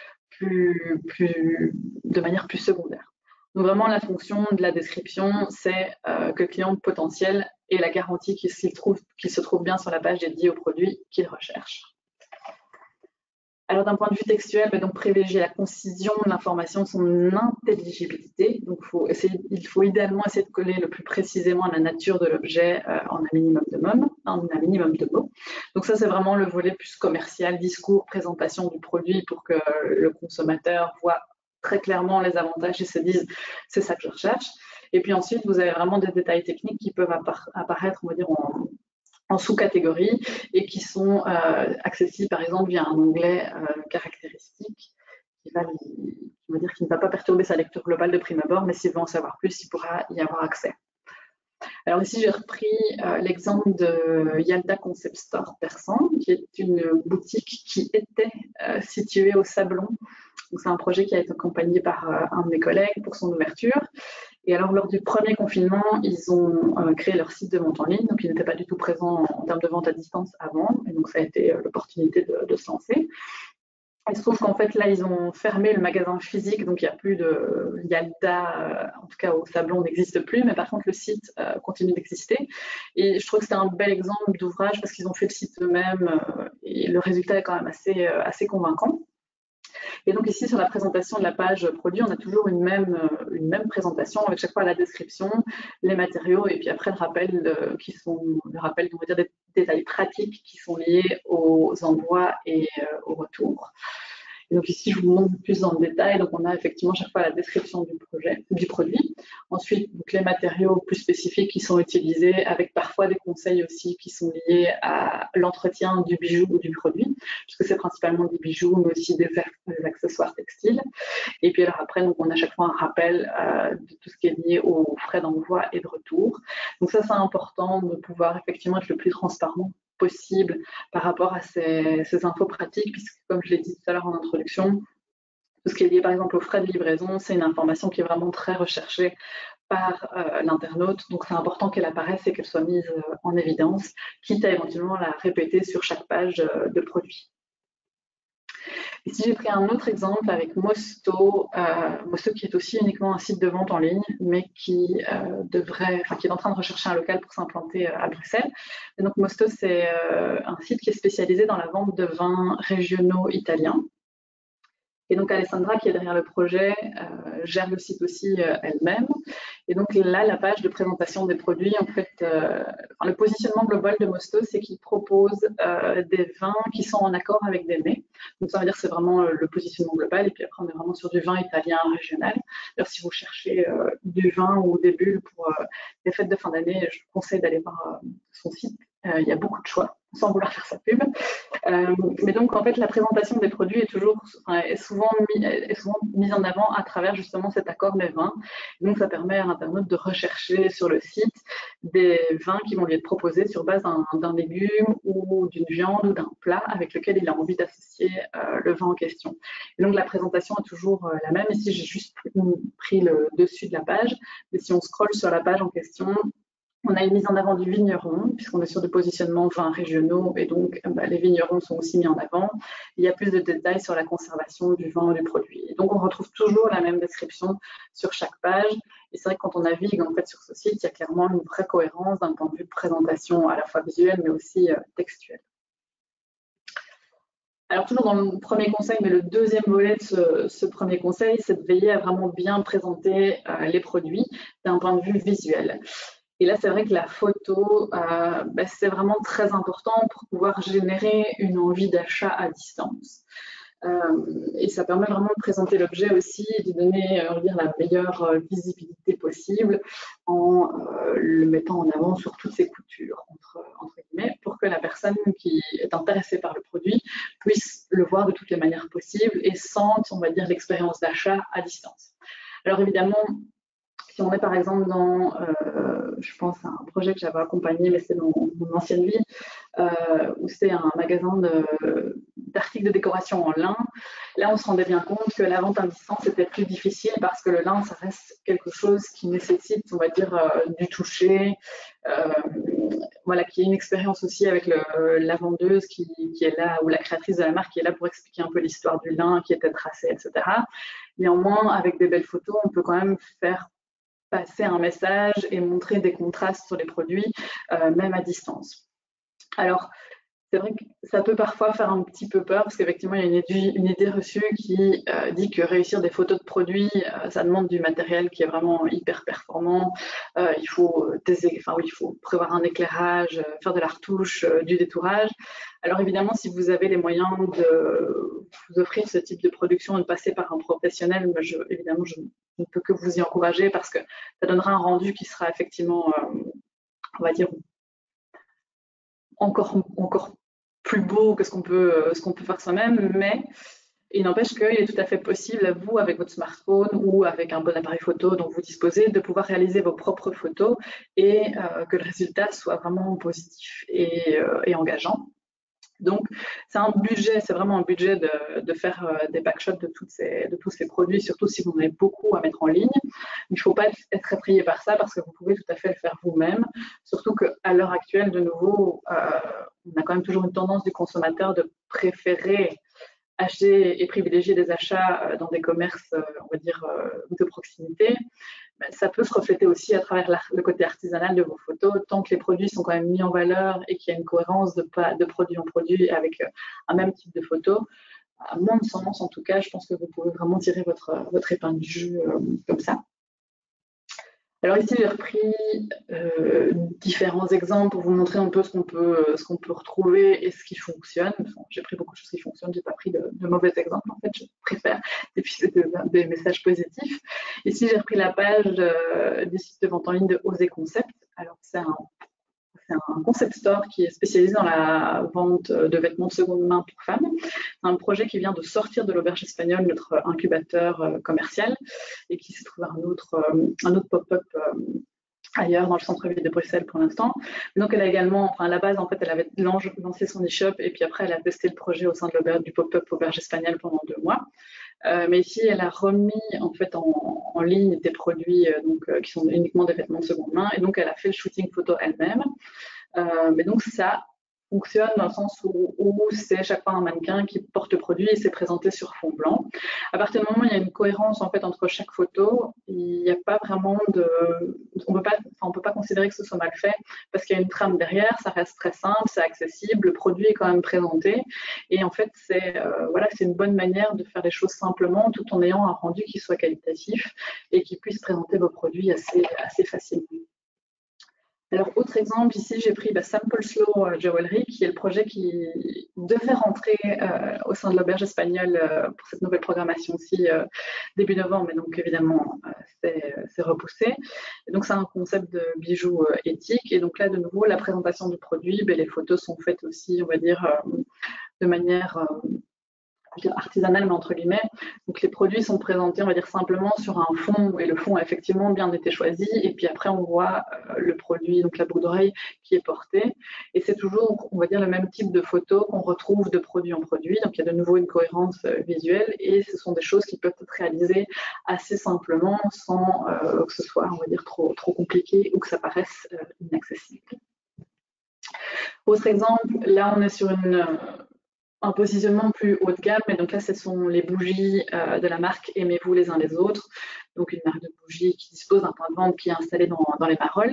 de manière plus secondaire. Donc vraiment la fonction de la description, c'est que le client potentiel ait la garantie qu'il se trouve bien sur la page dédiée au produit qu'il recherche. Alors d'un point de vue textuel, donc privilégier la concision de l'information, son intelligibilité. Donc il faut idéalement essayer de coller le plus précisément à la nature de l'objet en un minimum de mots. Donc ça c'est vraiment le volet plus commercial, discours, présentation du produit pour que le consommateur voit très clairement les avantages et se dise c'est ça que je recherche. Et puis ensuite vous avez vraiment des détails techniques qui peuvent apparaître, on va dire, en sous-catégories et qui sont accessibles par exemple via un onglet caractéristique qui ne va pas perturber sa lecture globale de prime abord, mais s'il veut en savoir plus, il pourra y avoir accès. Alors ici, j'ai repris l'exemple de Yalta Concept Store Persan, qui est une boutique qui était située au Sablon. C'est un projet qui a été accompagné par un de mes collègues pour son ouverture. Et alors, lors du premier confinement, ils ont créé leur site de vente en ligne, donc ils n'étaient pas du tout présents en termes de vente à distance avant, et donc ça a été l'opportunité de se lancer. Il se trouve qu'en fait, là, ils ont fermé le magasin physique, donc il n'y a plus de Yalta, en tout cas au Sablon, n'existe plus, mais par contre, le site continue d'exister. Et je trouve que c'était un bel exemple d'ouvrage parce qu'ils ont fait le site eux-mêmes et le résultat est quand même assez convaincant. Et donc ici, sur la présentation de la page produit, on a toujours une même présentation avec chaque fois la description, les matériaux et puis après le rappel, on va dire, des détails pratiques qui sont liés aux envois et au retour. Et donc ici, je vous montre plus dans le détail. Donc on a effectivement chaque fois la description du produit. Ensuite, donc les matériaux plus spécifiques qui sont utilisés, avec parfois des conseils aussi qui sont liés à l'entretien du bijou ou du produit, puisque c'est principalement des bijoux, mais aussi des accessoires textiles. Et puis alors après, donc on a chaque fois un rappel de tout ce qui est lié aux frais d'envoi et de retour. Donc ça, c'est important de pouvoir effectivement être le plus transparent possible par rapport à ces infos pratiques, puisque comme je l'ai dit tout à l'heure en introduction, tout ce qui est lié par exemple aux frais de livraison, c'est une information qui est vraiment très recherchée par l'internaute, donc c'est important qu'elle apparaisse et qu'elle soit mise en évidence, quitte à éventuellement la répéter sur chaque page de produit. Ici, j'ai pris un autre exemple avec Mosto, Mosto qui est aussi uniquement un site de vente en ligne, mais qui est en train de rechercher un local pour s'implanter à Bruxelles. Et donc Mosto, c'est un site qui est spécialisé dans la vente de vins régionaux italiens. Et donc Alessandra, qui est derrière le projet, gère le site aussi elle-même. Et donc là, la page de présentation des produits, en fait, le positionnement global de Mosto, c'est qu'il propose des vins qui sont en accord avec des mets. Donc ça veut dire que c'est vraiment le positionnement global. Et puis après, on est vraiment sur du vin italien régional. D'ailleurs, si vous cherchez du vin ou des bulles pour les fêtes de fin d'année, je vous conseille d'aller voir son site. Il y a beaucoup de choix, sans vouloir faire sa pub. Mais donc, en fait, la présentation des produits est souvent mise en avant à travers justement cet accord des vins. Donc, ça permet à l'internaute de rechercher sur le site des vins qui vont lui être proposés sur base d'un légume ou d'une viande ou d'un plat avec lequel il a envie d'associer le vin en question. Et donc, la présentation est toujours la même. Ici, j'ai juste pris le dessus de la page. Mais si on scrolle sur la page en question, on a une mise en avant du vigneron, puisqu'on est sur des positionnements vins régionaux, et donc les vignerons sont aussi mis en avant. Il y a plus de détails sur la conservation du vin ou du produit. Et donc on retrouve toujours la même description sur chaque page. Et c'est vrai que quand on navigue en fait, sur ce site, il y a clairement une vraie cohérence d'un point de vue de présentation à la fois visuelle, mais aussi textuelle. Alors toujours dans le premier conseil, mais le deuxième volet de ce premier conseil, c'est de veiller à vraiment bien présenter les produits d'un point de vue visuel. Et là, c'est vrai que la photo, c'est vraiment très important pour pouvoir générer une envie d'achat à distance. Et ça permet vraiment de présenter l'objet aussi et de donner, on va dire, la meilleure visibilité possible en le mettant en avant sur toutes ses coutures, entre guillemets, pour que la personne qui est intéressée par le produit puisse le voir de toutes les manières possibles et sente, on va dire, l'expérience d'achat à distance. Alors évidemment, si on est par exemple dans, je pense à un projet que j'avais accompagné, mais c'est dans mon ancienne vie, où c'est un magasin d'articles de décoration en lin. Là, on se rendait bien compte que la vente à distance était plus difficile parce que le lin, ça reste quelque chose qui nécessite, on va dire, du toucher, voilà, qui est une expérience aussi avec la vendeuse qui est là, ou la créatrice de la marque qui est là pour expliquer un peu l'histoire du lin qui était tracé, etc. Néanmoins, avec des belles photos, on peut quand même faire passer un message et montrer des contrastes sur les produits, même à distance. Alors, c'est vrai que ça peut parfois faire un petit peu peur parce qu'effectivement, il y a une idée reçue qui dit que réussir des photos de produits, ça demande du matériel qui est vraiment hyper performant. Il faut il faut prévoir un éclairage, faire de la retouche, du détourage. Alors évidemment, si vous avez les moyens de vous offrir ce type de production et de passer par un professionnel, évidemment, je ne peux que vous y encourager parce que ça donnera un rendu qui sera effectivement, on va dire, encore plus beau que ce qu'on peut faire soi-même, mais il n'empêche qu'il est tout à fait possible à vous, avec votre smartphone ou avec un bon appareil photo dont vous disposez, de pouvoir réaliser vos propres photos et que le résultat soit vraiment positif et engageant. Donc, c'est vraiment un budget de faire des backshots de tous ces produits, surtout si vous en avez beaucoup à mettre en ligne. Il ne faut pas être effrayé par ça parce que vous pouvez tout à fait le faire vous-même. Surtout qu'à l'heure actuelle, de nouveau, on a quand même toujours une tendance du consommateur de préférer acheter et privilégier des achats dans des commerces, on va dire, de proximité. Ça peut se refléter aussi à travers le côté artisanal de vos photos, tant que les produits sont quand même mis en valeur et qu'il y a une cohérence de produit en produit avec un même type de photo. À moins de sens, en tout cas, je pense que vous pouvez vraiment tirer votre épingle du jeu comme ça. Alors ici, j'ai repris différents exemples pour vous montrer un peu ce qu'on peut retrouver et ce qui fonctionne. Enfin, j'ai pris beaucoup de choses qui fonctionnent, j'ai pas pris de mauvais exemples. En fait, je préfère des messages positifs. Ici, j'ai repris la page du site de vente en ligne de Oser Concept. Alors, c'est un concept store qui est spécialisé dans la vente de vêtements de seconde main pour femmes. C'est un projet qui vient de sortir de l'auberge espagnole, notre incubateur commercial, et qui s'est trouvé un autre pop-up ailleurs dans le centre-ville de Bruxelles pour l'instant. Donc elle a également, à la base, en fait, elle avait lancé son e-shop et puis après elle a testé le projet au sein de du pop-up auberge espagnole pendant 2 mois. Mais ici, elle a remis en fait en ligne des produits qui sont uniquement des vêtements de seconde main et donc elle a fait le shooting photo elle-même. Mais donc ça fonctionne dans le sens où c'est chaque fois un mannequin qui porte le produit et c'est présenté sur fond blanc. À partir du moment où il y a une cohérence en fait entre chaque photo, il n'y a pas vraiment on peut pas considérer que ce soit mal fait parce qu'il y a une trame derrière, ça reste très simple, c'est accessible, le produit est quand même présenté et en fait c'est une bonne manière de faire les choses simplement tout en ayant un rendu qui soit qualitatif et qui puisse présenter vos produits assez facilement. Alors, autre exemple, ici, j'ai pris Sample Slow Jewelry, qui est le projet qui devait rentrer au sein de l'auberge espagnole pour cette nouvelle programmation-ci début novembre, mais donc évidemment, c'est repoussé. Et donc, c'est un concept de bijoux éthique. Et donc là, de nouveau, la présentation du produit, les photos sont faites aussi, on va dire, de manière artisanale, mais entre guillemets. Donc les produits sont présentés, on va dire, simplement sur un fond, et le fond a effectivement bien été choisi, et puis après on voit le produit, donc la boucle d'oreille qui est portée, et c'est toujours, on va dire, le même type de photo qu'on retrouve de produit en produit, donc il y a de nouveau une cohérence visuelle, et ce sont des choses qui peuvent être réalisées assez simplement, sans que ce soit, on va dire, trop compliqué, ou que ça paraisse inaccessible. Autre exemple, là on est sur un positionnement plus haut de gamme, mais donc là, ce sont les bougies de la marque Aimez-vous les uns les autres, donc une marque de bougies qui dispose d'un point de vente qui est installé dans les Marolles.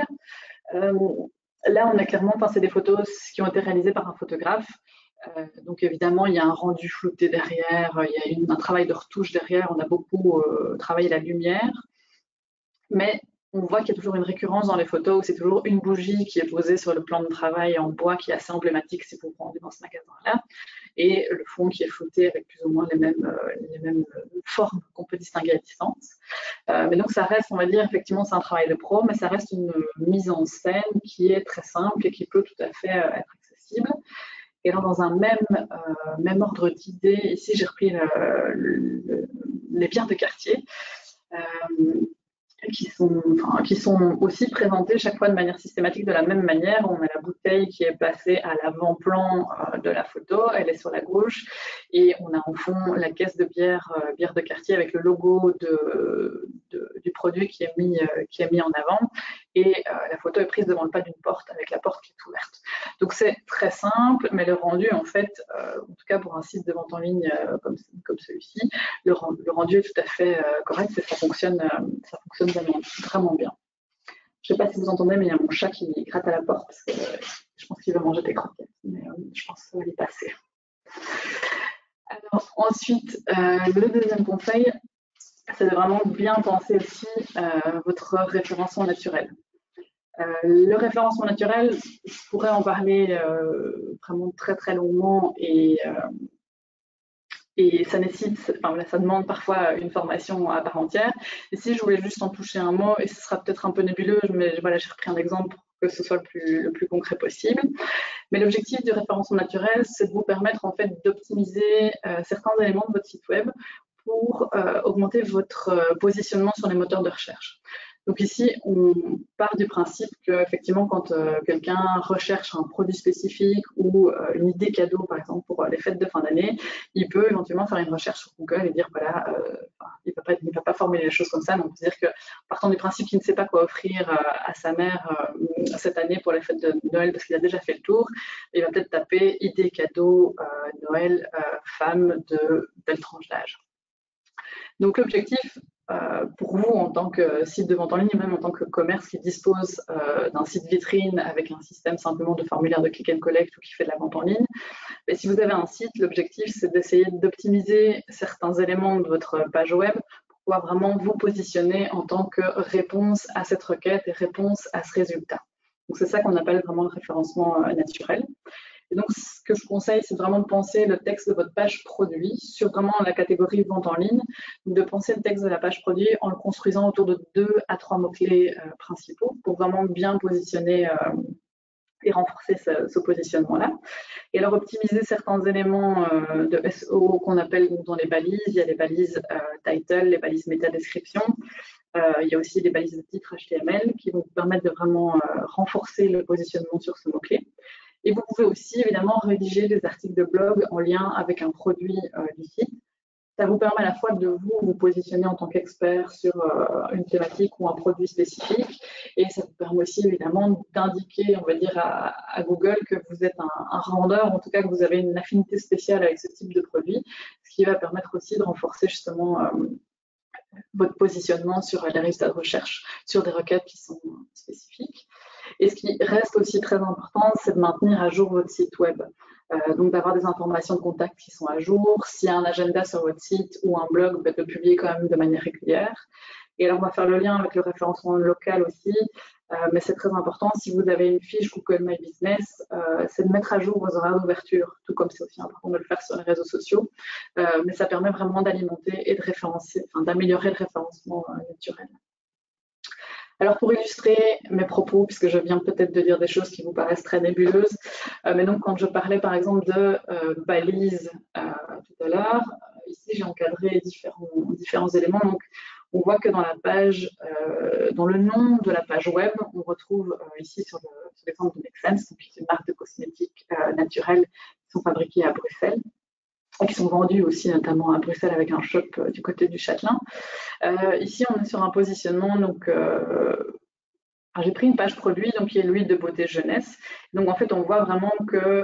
Là, on a clairement, c'est des photos qui ont été réalisées par un photographe. Donc évidemment, il y a un rendu flouté derrière, il y a un travail de retouche derrière, on a beaucoup travaillé la lumière, mais on voit qu'il y a toujours une récurrence dans les photos où c'est toujours une bougie qui est posée sur le plan de travail en bois qui est assez emblématique si vous vous rendez dans ce magasin-là. et le fond qui est flouté avec plus ou moins les mêmes formes qu'on peut distinguer à distance. Mais donc ça reste, on va dire, effectivement c'est un travail de pro, mais ça reste une mise en scène qui est très simple et qui peut tout à fait être accessible. Et alors dans un même ordre d'idées, ici j'ai repris les bières de quartier. Qui sont aussi présentés chaque fois de manière systématique de la même manière. On a la bouteille qui est placée à l'avant-plan de la photo, elle est sur la gauche, et on a en fond la caisse de bière de quartier avec le logo du produit qui est mis en avant, et la photo est prise devant le pas d'une porte avec la porte qui est ouverte. Donc c'est très simple, mais le rendu en fait, en tout cas pour un site de vente en ligne comme celui-ci, le rendu est tout à fait correct et ça fonctionne vraiment bien. Je ne sais pas si vous entendez, mais il y a mon chat qui gratte à la porte parce que je pense qu'il veut manger des croquettes, mais je pense que ça va y passer. Alors ensuite, le deuxième conseil, c'est de vraiment bien penser aussi votre référencement naturel. Le référencement naturel, je pourrais en parler vraiment très très longuement et ça nécessite, ça demande parfois une formation à part entière. Et si je voulais juste en toucher un mot, et ce sera peut-être un peu nébuleux, mais voilà, j'ai repris un exemple pour que ce soit le plus concret possible. Mais l'objectif du référencement naturel, c'est de vous permettre en fait d'optimiser certains éléments de votre site web pour augmenter votre positionnement sur les moteurs de recherche. Donc ici, on part du principe qu'effectivement, quand quelqu'un recherche un produit spécifique ou une idée cadeau, par exemple, pour les fêtes de fin d'année, il peut éventuellement faire une recherche sur Google et dire, voilà, il ne peut pas formuler les choses comme ça. Donc, c'est-à-dire que, partant du principe qu'il ne sait pas quoi offrir à sa mère cette année pour les fêtes de Noël parce qu'il a déjà fait le tour, il va peut-être taper idée cadeau Noël femme de telle tranche d'âge. Donc l'objectif pour vous en tant que site de vente en ligne, même en tant que commerce qui dispose d'un site vitrine avec un système simplement de formulaire de click and collect ou qui fait de la vente en ligne, mais si vous avez un site, l'objectif c'est d'essayer d'optimiser certains éléments de votre page web pour pouvoir vraiment vous positionner en tant que réponse à cette requête et réponse à ce résultat. Donc c'est ça qu'on appelle vraiment le référencement naturel. Et donc, ce que je conseille, c'est vraiment de penser le texte de votre page produit sur vraiment la catégorie vente en ligne. Donc, de penser le texte de la page produit en le construisant autour de 2 à 3 mots-clés principaux pour vraiment bien positionner et renforcer ce positionnement-là. Et alors, optimiser certains éléments de SEO qu'on appelle dans les balises. Il y a les balises title, les balises métadescription. Il y a aussi les balises de titre HTML qui vont vous permettre de vraiment renforcer le positionnement sur ce mot-clé. Et vous pouvez aussi évidemment rédiger des articles de blog en lien avec un produit du site. Ça vous permet à la fois de vous positionner en tant qu'expert sur une thématique ou un produit spécifique, et ça vous permet aussi évidemment d'indiquer, on va dire, à Google que vous êtes un revendeur, en tout cas que vous avez une affinité spéciale avec ce type de produit, ce qui va permettre aussi de renforcer justement votre positionnement sur les résultats de recherche, sur des requêtes qui sont spécifiques. Et ce qui reste aussi très important, c'est de maintenir à jour votre site web. Donc d'avoir des informations de contact qui sont à jour. S'il y a un agenda sur votre site ou un blog, de le publier quand même de manière régulière. Et alors on va faire le lien avec le référencement local aussi, mais c'est très important. Si vous avez une fiche Google My Business, c'est de mettre à jour vos horaires d'ouverture, tout comme c'est aussi important de le faire sur les réseaux sociaux. Mais ça permet vraiment d'alimenter et de référencer, d'améliorer le référencement naturel. Alors pour illustrer mes propos, puisque je viens peut-être de dire des choses qui vous paraissent très nébuleuses, mais donc quand je parlais par exemple de balises tout à l'heure, ici j'ai encadré différents éléments. Donc on voit que dans la page, dans le nom de la page web, on retrouve ici sur l'exemple de Make Sense, qui est une marque de cosmétiques naturels qui sont fabriqués à Bruxelles, et qui sont vendus aussi notamment à Bruxelles avec un shop du côté du Châtelain. Ici, on est sur un positionnement, donc j'ai pris une page produit, donc qui est l'huile de beauté jeunesse. Donc en fait, on voit vraiment que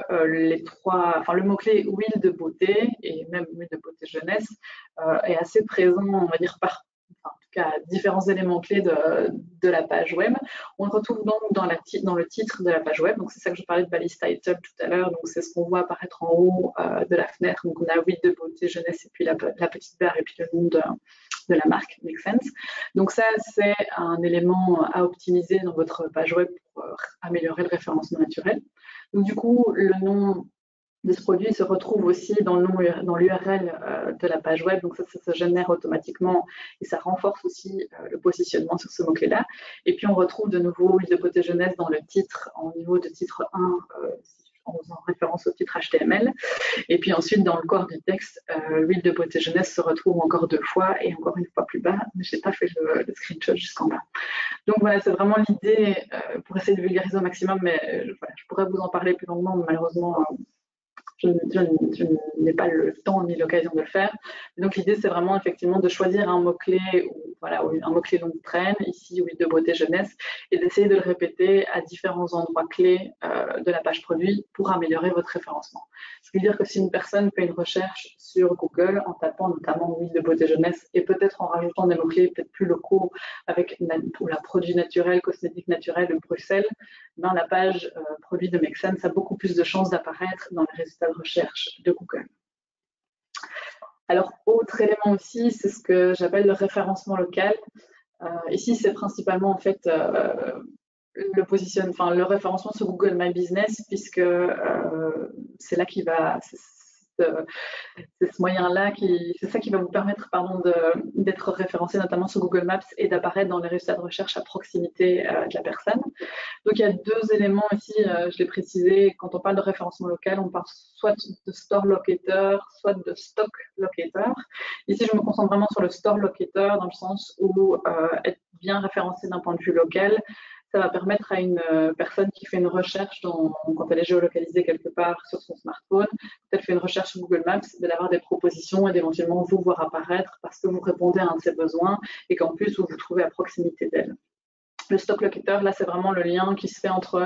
le mot-clé huile de beauté et même huile de beauté jeunesse est assez présent, on va dire, en tout cas, différents éléments clés de la page web. On le retrouve donc dans le titre de la page web. Donc c'est ça que je parlais de balise title tout à l'heure. Donc c'est ce qu'on voit apparaître en haut de la fenêtre. Donc on a huile de beauté jeunesse et puis la petite barre et puis le nom de la marque Make Sense. Donc ça, c'est un élément à optimiser dans votre page web pour améliorer le référencement naturel. Donc du coup, le nom de ce produit se retrouve aussi dans l'URL de la page web. Donc ça se génère automatiquement et ça renforce aussi le positionnement sur ce mot-clé-là. Et puis on retrouve de nouveau huile de potée jeunesse dans le titre, en niveau de titre 1, en faisant référence au titre HTML. Et puis ensuite, dans le corps du texte, l'huile de potée jeunesse se retrouve encore 2 fois et encore une fois plus bas. Mais je n'ai pas fait le screenshot jusqu'en bas. Donc voilà, c'est vraiment l'idée pour essayer de vulgariser au maximum, mais voilà, je pourrais vous en parler plus longuement, mais malheureusement, je n'ai pas le temps ni l'occasion de le faire. Donc l'idée, c'est vraiment effectivement de choisir un mot-clé, voilà, un mot-clé longue traîne, ici huile de beauté jeunesse, et d'essayer de le répéter à différents endroits clés de la page produit pour améliorer votre référencement. Ce qui veut dire que si une personne fait une recherche sur Google en tapant notamment huile de beauté jeunesse et peut-être en rajoutant des mots-clés peut-être plus locaux avec la produit naturel, cosmétique naturel de Bruxelles, dans la page produit de Make Sense, ça a beaucoup plus de chances d'apparaître dans les résultats de recherche de Google. Alors, autre élément aussi, c'est ce que j'appelle le référencement local. Ici, c'est principalement en fait le référencement sur Google My Business, puisque c'est là qui va, c'est ce moyen-là c'est ça qui va vous permettre, d'être référencé notamment sur Google Maps et d'apparaître dans les résultats de recherche à proximité de la personne. Donc il y a 2 éléments ici, je l'ai précisé, quand on parle de référencement local, on parle soit de store locator, soit de stock locator. Ici, je me concentre vraiment sur le store locator dans le sens où être bien référencé d'un point de vue local, ça va permettre à une personne qui fait une recherche quand elle est géolocalisée quelque part sur son smartphone, quand elle fait une recherche sur Google Maps, d'avoir des propositions et d'éventuellement vous voir apparaître parce que vous répondez à un de ses besoins et qu'en plus vous vous trouvez à proximité d'elle. Le stock locator, là, c'est vraiment le lien qui se fait entre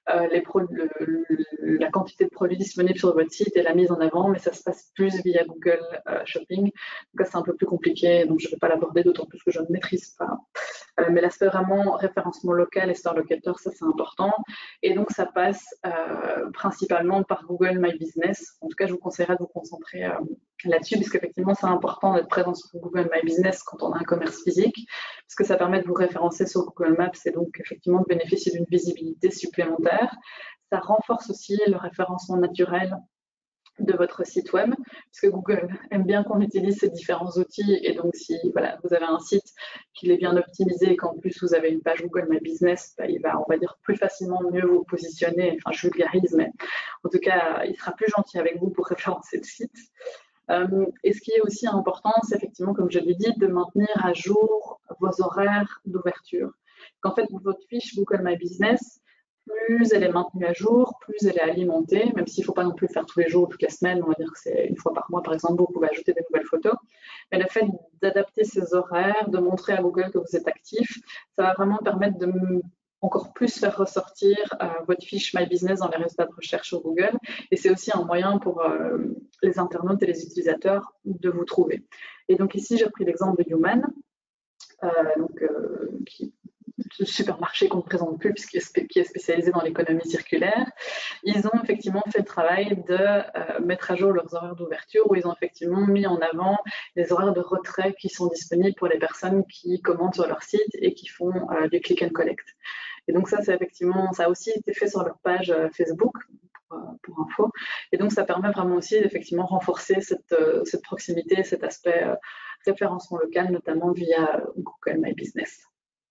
la quantité de produits disponibles sur votre site et la mise en avant, mais ça se passe plus via Google Shopping. Donc, c'est un peu plus compliqué, donc je ne vais pas l'aborder, d'autant plus que je ne maîtrise pas. Mais l'aspect vraiment référencement local et store locator, ça, c'est important. Et donc, ça passe principalement par Google My Business. En tout cas, je vous conseillerais de vous concentrer là-dessus, parce qu'effectivement, c'est important d'être présent sur Google My Business quand on a un commerce physique, parce que ça permet de vous référencer sur Google Maps et donc effectivement de bénéficier d'une visibilité supplémentaire. Ça renforce aussi le référencement naturel de votre site web, puisque Google aime bien qu'on utilise ces différents outils, et donc si voilà, vous avez un site qui est bien optimisé et qu'en plus vous avez une page Google My Business, il va, on va dire, plus facilement mieux vous positionner, enfin je vulgarise, mais en tout cas, il sera plus gentil avec vous pour référencer le site. Et ce qui est aussi important, c'est effectivement, comme je l'ai dit, de maintenir à jour vos horaires d'ouverture. Qu'en fait, votre fiche Google My Business, plus elle est maintenue à jour, plus elle est alimentée, même s'il ne faut pas non plus le faire tous les jours ou toutes les semaines, on va dire que c'est une fois par mois, par exemple, vous pouvez ajouter des nouvelles photos. Mais le fait d'adapter ces horaires, de montrer à Google que vous êtes actif, ça va vraiment permettre de encore plus faire ressortir votre fiche My Business dans les résultats de recherche sur Google. Et c'est aussi un moyen pour les internautes et les utilisateurs de vous trouver. Et donc ici, j'ai pris l'exemple de Human, ce supermarché qu'on ne présente plus puisqu'il est spécialisé dans l'économie circulaire. Ils ont effectivement fait le travail de mettre à jour leurs horaires d'ouverture, où ils ont effectivement mis en avant les horaires de retrait qui sont disponibles pour les personnes qui commandent sur leur site et qui font du click and collect. Et donc ça, c'est effectivement, ça a aussi été fait sur leur page Facebook, pour info. Et donc ça permet vraiment aussi d'effectivement renforcer cette proximité, cet aspect référencement local, notamment via Google My Business.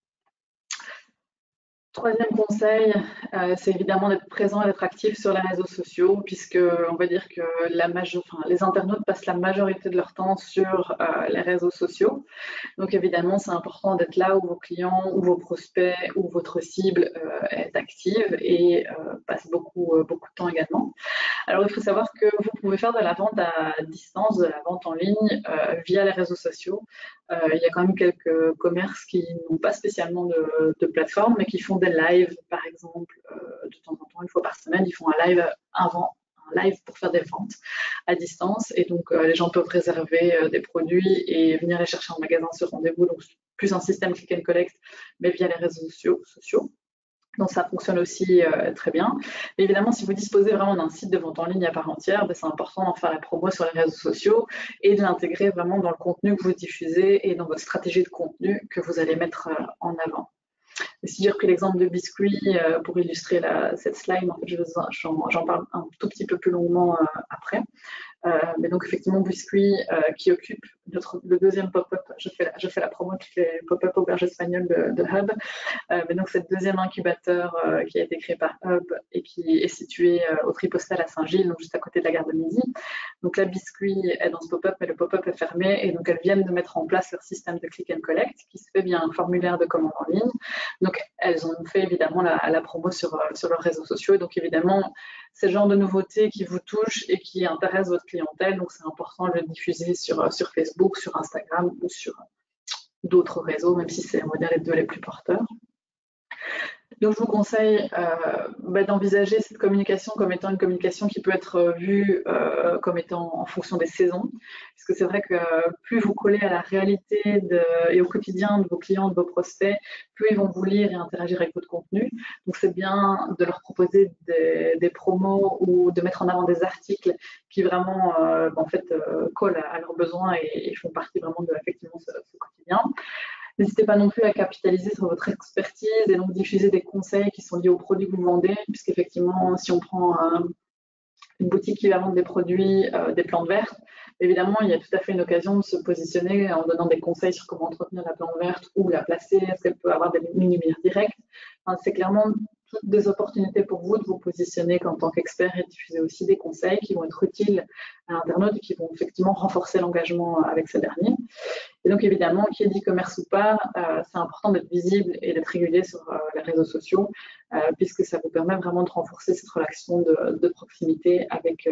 Troisième conseil, c'est évidemment d'être présent et d'être actif sur les réseaux sociaux, puisque on va dire que les internautes passent la majorité de leur temps sur les réseaux sociaux. Donc évidemment, c'est important d'être là où vos clients, ou vos prospects, ou votre cible est active et passe beaucoup de temps également. Alors, il faut savoir que vous pouvez faire de la vente à distance, de la vente en ligne via les réseaux sociaux. Il y a quand même quelques commerces qui n'ont pas spécialement de plateforme, mais qui font des lives, par exemple, de temps en temps, une fois par semaine, ils font un live pour faire des ventes à distance. Et donc, les gens peuvent réserver des produits et venir les chercher en magasin sur rendez-vous. Donc, plus un système click and collect, mais via les réseaux sociaux. Donc ça fonctionne aussi très bien. Mais évidemment, si vous disposez vraiment d'un site de vente en ligne à part entière, c'est important d'en faire la promo sur les réseaux sociaux et de l'intégrer vraiment dans le contenu que vous diffusez et dans votre stratégie de contenu que vous allez mettre en avant. Si j'ai repris l'exemple de Biscuit pour illustrer cette slide, en fait, j'en parle un tout petit peu plus longuement après. Mais donc effectivement Biscuit qui occupe le deuxième pop-up, je fais la promo de toutes les pop-up auberges espagnoles de Hub, mais donc c'est le deuxième incubateur qui a été créé par Hub et qui est situé au Tripostal à Saint-Gilles, donc juste à côté de la gare de Midi. Donc la Biscuit est dans ce pop-up, mais le pop-up est fermé et donc elles viennent de mettre en place leur système de click and collect qui se fait via un formulaire de commande en ligne. Donc elles ont fait évidemment la promo sur leurs réseaux sociaux, et donc évidemment c'est le genre de nouveautés qui vous touchent et qui intéressent votre clientèle, donc c'est important de le diffuser sur Facebook, sur Instagram ou sur d'autres réseaux, même si c'est, on va dire, les deux les plus porteurs. Donc, je vous conseille d'envisager cette communication comme étant une communication qui peut être vue comme étant en fonction des saisons, parce que c'est vrai que plus vous collez à la réalité et au quotidien de vos clients, de vos prospects, plus ils vont vous lire et interagir avec votre contenu. Donc, c'est bien de leur proposer des promos ou de mettre en avant des articles qui vraiment collent à leurs besoins et font partie vraiment de effectivement ce quotidien. N'hésitez pas non plus à capitaliser sur votre expertise et donc diffuser des conseils qui sont liés aux produits que vous vendez, puisqu'effectivement, si on prend une boutique qui va vendre des produits, des plantes vertes, évidemment, il y a tout à fait une occasion de se positionner en donnant des conseils sur comment entretenir la plante verte, où la placer, est-ce qu'elle peut avoir des lumières directes. Enfin, c'est clairement toutes des opportunités pour vous de vous positionner en tant qu'expert et de diffuser aussi des conseils qui vont être utiles à l'internaute et qui vont effectivement renforcer l'engagement avec ce dernier. Et donc évidemment, qui est d'e-commerce ou pas, c'est important d'être visible et d'être régulier sur les réseaux sociaux, puisque ça vous permet vraiment de renforcer cette relation de proximité avec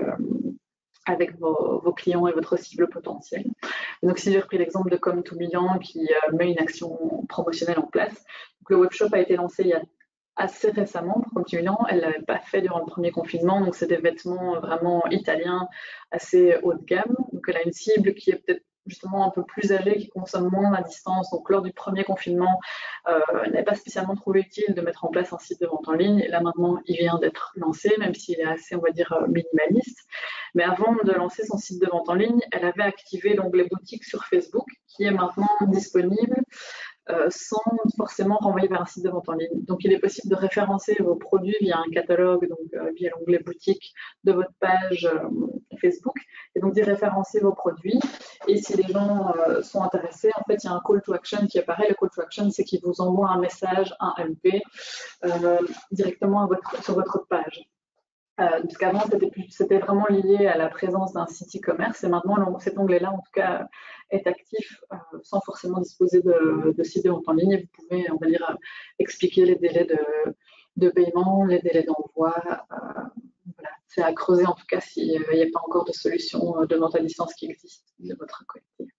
vos clients et votre cible potentielle. Et donc si j'ai repris l'exemple de Comme2Millions qui met une action promotionnelle en place, donc, le webshop a été lancé il y a assez récemment pour Comme2Millions. Elle ne l'avait pas fait durant le premier confinement, donc c'est des vêtements vraiment italiens assez haut de gamme. Donc elle a une cible qui est peut-être justement un peu plus âgés, qui consomment moins à distance. Donc lors du premier confinement, elle n'avait pas spécialement trouvé utile de mettre en place un site de vente en ligne. Et là maintenant, il vient d'être lancé, même s'il est assez, on va dire, minimaliste. Mais avant de lancer son site de vente en ligne, elle avait activé l'onglet boutique sur Facebook, qui est maintenant disponible sans forcément renvoyer vers un site de vente en ligne. Donc, il est possible de référencer vos produits via un catalogue, donc via l'onglet boutique de votre page Facebook, et donc d'y référencer vos produits. Et si les gens sont intéressés, en fait, il y a un call to action qui apparaît. Le call to action, c'est qu'il vous envoie un message, un MP, directement sur votre page. Puisqu'avant, c'était vraiment lié à la présence d'un site e-commerce, et maintenant, cet onglet-là, en tout cas, est actif sans forcément disposer de site de vente en ligne. Et vous pouvez, on va dire, expliquer les délais de paiement, les délais d'envoi. Voilà. C'est à creuser, en tout cas, s'il n'y a pas encore de solution de vente à distance qui existe de votre côté.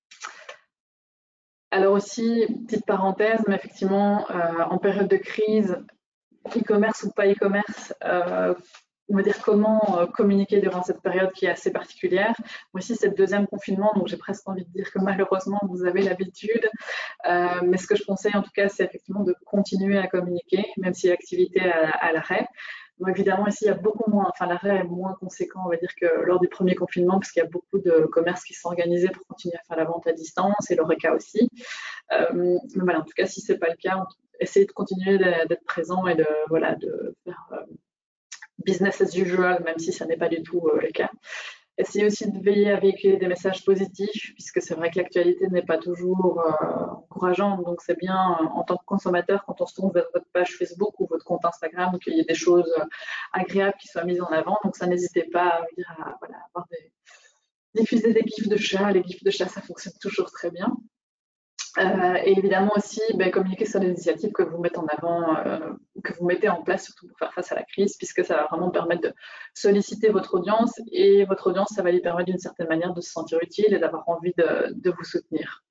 Alors aussi, petite parenthèse, mais effectivement, en période de crise, e-commerce ou pas e-commerce, on va dire comment communiquer durant cette période qui est assez particulière. Moi aussi, c'est le deuxième confinement, donc j'ai presque envie de dire que malheureusement, vous avez l'habitude. Mais ce que je conseille en tout cas, c'est effectivement de continuer à communiquer, même si l'activité est à l'arrêt. Donc évidemment, ici, il y a beaucoup moins, enfin l'arrêt est moins conséquent, on va dire, que lors du premier confinement, parce qu'il y a beaucoup de commerces qui sont organisés pour continuer à faire la vente à distance, et l'Horeca aussi. Mais voilà, en tout cas, si ce n'est pas le cas, essayez de continuer d'être présent et de faire business as usual, même si ça n'est pas du tout le cas. Essayez aussi de veiller à véhiculer des messages positifs, puisque c'est vrai que l'actualité n'est pas toujours encourageante. Donc, c'est bien, en tant que consommateur, quand on se tourne vers votre page Facebook ou votre compte Instagram, qu'il y ait des choses agréables qui soient mises en avant. Donc, ça, n'hésitez pas à diffuser des gifs de chat. Les gifs de chat, ça fonctionne toujours très bien. Et évidemment aussi communiquer sur les initiatives que vous mettez en avant, que vous mettez en place, surtout pour faire face à la crise, puisque ça va vraiment permettre de solliciter votre audience, et votre audience, ça va lui permettre d'une certaine manière de se sentir utile et d'avoir envie de vous soutenir.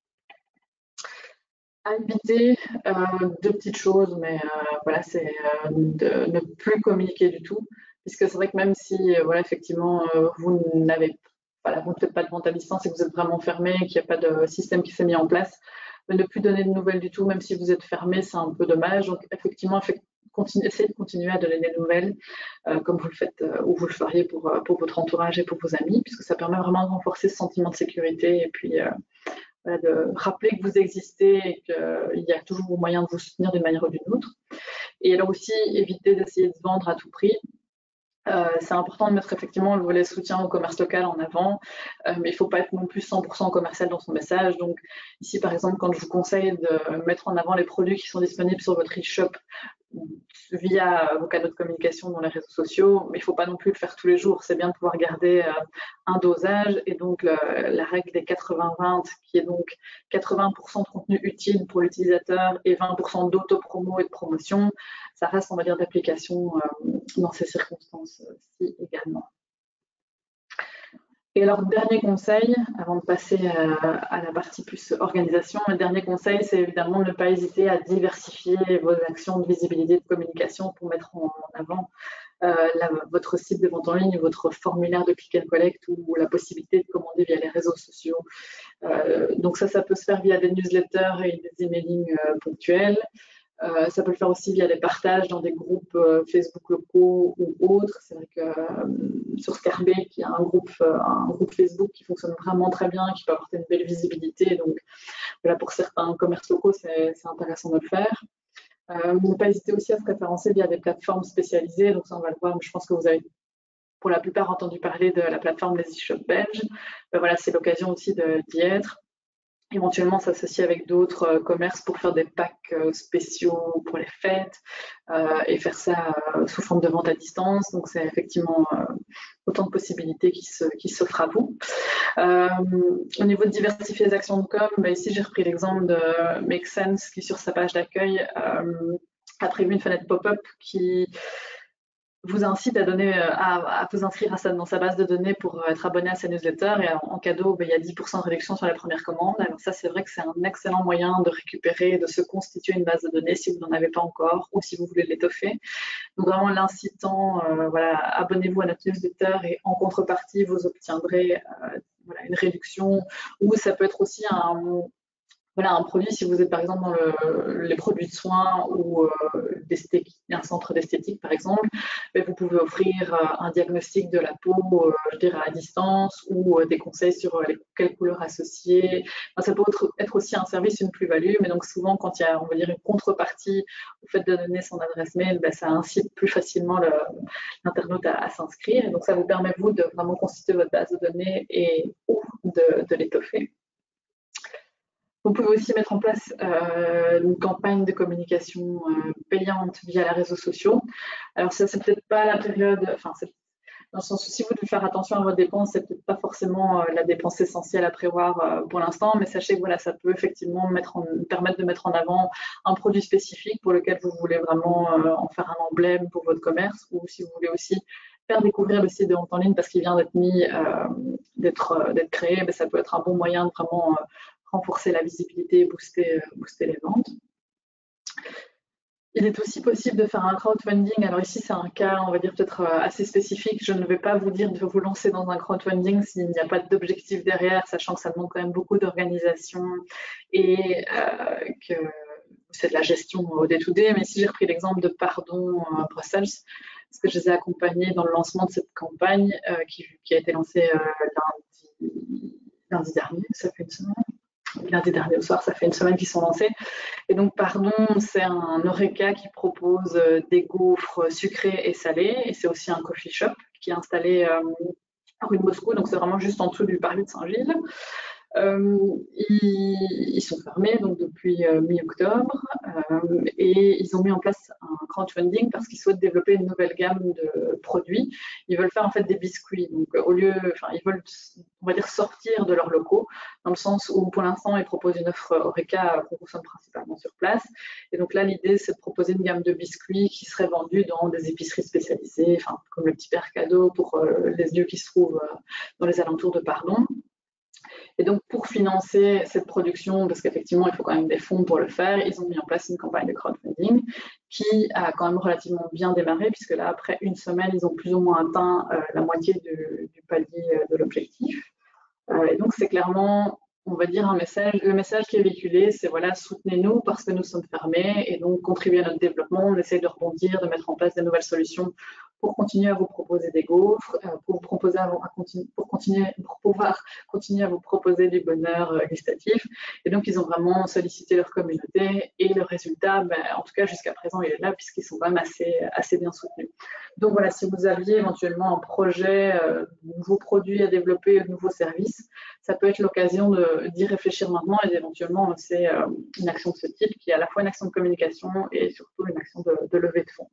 À éviter, deux petites choses, mais voilà, c'est de ne plus communiquer du tout, puisque c'est vrai que même si effectivement vous n'avez vous ne faites pas de vente à distance et que vous êtes vraiment fermé, qu'il n'y a pas de système qui s'est mis en place, mais ne plus donner de nouvelles du tout, même si vous êtes fermé, c'est un peu dommage. Donc effectivement, essayez de continuer à donner des nouvelles comme vous le faites ou vous le feriez pour votre entourage et pour vos amis, puisque ça permet vraiment de renforcer ce sentiment de sécurité et puis de rappeler que vous existez et qu'il y a toujours moyen de vous soutenir d'une manière ou d'une autre. Et alors aussi, éviter d'essayer de se vendre à tout prix. C'est important de mettre effectivement le volet soutien au commerce local en avant, mais il ne faut pas être non plus 100% commercial dans son message. Donc ici, par exemple, quand je vous conseille de mettre en avant les produits qui sont disponibles sur votre e-shop via vos canaux de communication dans les réseaux sociaux, mais il ne faut pas non plus le faire tous les jours. C'est bien de pouvoir garder un dosage et donc la règle des 80-20 qui est donc 80% de contenu utile pour l'utilisateur et 20% d'auto-promo et de promotion, ça reste, on va dire, d'application dans ces circonstances-ci également. Et alors, dernier conseil, avant de passer à la partie plus organisation, le dernier conseil, c'est évidemment de ne pas hésiter à diversifier vos actions de visibilité de communication pour mettre en avant votre site de vente en ligne, votre formulaire de click and collect ou la possibilité de commander via les réseaux sociaux. Donc ça peut se faire via des newsletters et des emailing ponctuels. Ça peut le faire aussi via des partages dans des groupes Facebook locaux ou autres. C'est vrai que sur Scarbé, il y a un groupe Facebook qui fonctionne vraiment très bien, qui peut apporter une belle visibilité. Donc voilà, pour certains commerces locaux, c'est intéressant de le faire. Ne pas hésiter aussi à se référencer via des plateformes spécialisées. Donc ça, on va le voir, je pense que vous avez pour la plupart entendu parler de la plateforme des e-shops belges. Voilà, c'est l'occasion aussi d'y être. Éventuellement s'associer avec d'autres commerces pour faire des packs spéciaux pour les fêtes et faire ça sous forme de vente à distance. Donc c'est effectivement autant de possibilités qui s'offrent à vous. Au niveau de diversifier les actions de com, ici j'ai repris l'exemple de Make Sense qui sur sa page d'accueil a prévu une fenêtre pop-up qui vous incite à vous inscrire dans sa base de données pour être abonné à sa newsletter et en cadeau, il y a 10% de réduction sur la première commande. Alors ça, c'est vrai que c'est un excellent moyen de récupérer, de se constituer une base de données si vous n'en avez pas encore ou si vous voulez l'étoffer. Donc vraiment l'incitant, voilà, abonnez-vous à notre newsletter et en contrepartie, vous obtiendrez voilà, une réduction ou ça peut être aussi un produit, si vous êtes par exemple dans les produits de soins ou un centre d'esthétique par exemple, vous pouvez offrir un diagnostic de la peau, je dirais à distance, ou des conseils sur quelles couleurs associer. Enfin, ça peut être aussi un service, une plus-value, mais donc souvent quand il y a, on va dire, une contrepartie au fait de donner son adresse mail, ça incite plus facilement l'internaute à s'inscrire. Et donc ça vous permet, vous, de vraiment constituer votre base de données et de l'étoffer. Vous pouvez aussi mettre en place une campagne de communication payante via les réseaux sociaux. Alors ça, c'est peut-être pas la période, dans le sens où si vous devez faire attention à vos dépenses, c'est peut-être pas forcément la dépense essentielle à prévoir pour l'instant, mais sachez que voilà, ça peut effectivement permettre de mettre en avant un produit spécifique pour lequel vous voulez vraiment en faire un emblème pour votre commerce, ou si vous voulez aussi faire découvrir le site de vente en ligne parce qu'il vient d'être créé, ça peut être un bon moyen de vraiment renforcer la visibilité et booster les ventes. Il est aussi possible de faire un crowdfunding. Alors ici, c'est un cas, on va dire, peut-être assez spécifique. Je ne vais pas vous dire de vous lancer dans un crowdfunding s'il n'y a pas d'objectif derrière, sachant que ça demande quand même beaucoup d'organisation et que c'est de la gestion au day-to-day. Mais ici, j'ai repris l'exemple de Pardon Brussels, parce que je les ai accompagnés dans le lancement de cette campagne qui a été lancée lundi dernier, ça fait une semaine. Lundi dernier au soir, ça fait une semaine qu'ils sont lancés. Et donc, Pardon, c'est un Horeca qui propose des gaufres sucrées et salées. Et c'est aussi un coffee shop qui est installé rue de Moscou. Donc, c'est vraiment juste en dessous du parvis de Saint-Gilles. Ils sont fermés donc depuis mi-octobre et ils ont mis en place un crowdfunding parce qu'ils souhaitent développer une nouvelle gamme de produits. Ils veulent faire en fait des biscuits. Donc ils veulent, on va dire, sortir de leurs locaux dans le sens où pour l'instant ils proposent une offre Horeca qu'on consomme principalement sur place. Et donc là l'idée c'est de proposer une gamme de biscuits qui serait vendue dans des épiceries spécialisées, comme le petit père cadeau pour les lieux qui se trouvent dans les alentours de Pardon. Et donc, pour financer cette production, parce qu'effectivement, il faut quand même des fonds pour le faire, ils ont mis en place une campagne de crowdfunding qui a quand même relativement bien démarré, puisque là, après une semaine, ils ont plus ou moins atteint la moitié du palier de l'objectif. Et donc, c'est clairement, on va dire, le message qui est véhiculé, c'est voilà, soutenez-nous parce que nous sommes fermés et donc contribuez à notre développement, on essaie de rebondir, de mettre en place des nouvelles solutions pour continuer à vous proposer des gaufres, pour pouvoir continuer à vous proposer du bonheur gustatif. Et donc, ils ont vraiment sollicité leur communauté et le résultat, en tout cas jusqu'à présent, il est là puisqu'ils sont quand même assez bien soutenus. Donc voilà, si vous aviez éventuellement un projet, de nouveaux produits à développer, de nouveaux services, ça peut être l'occasion d'y réfléchir maintenant et d'éventuellement lancer une action de ce type qui est à la fois une action de communication et surtout une action de levée de fonds.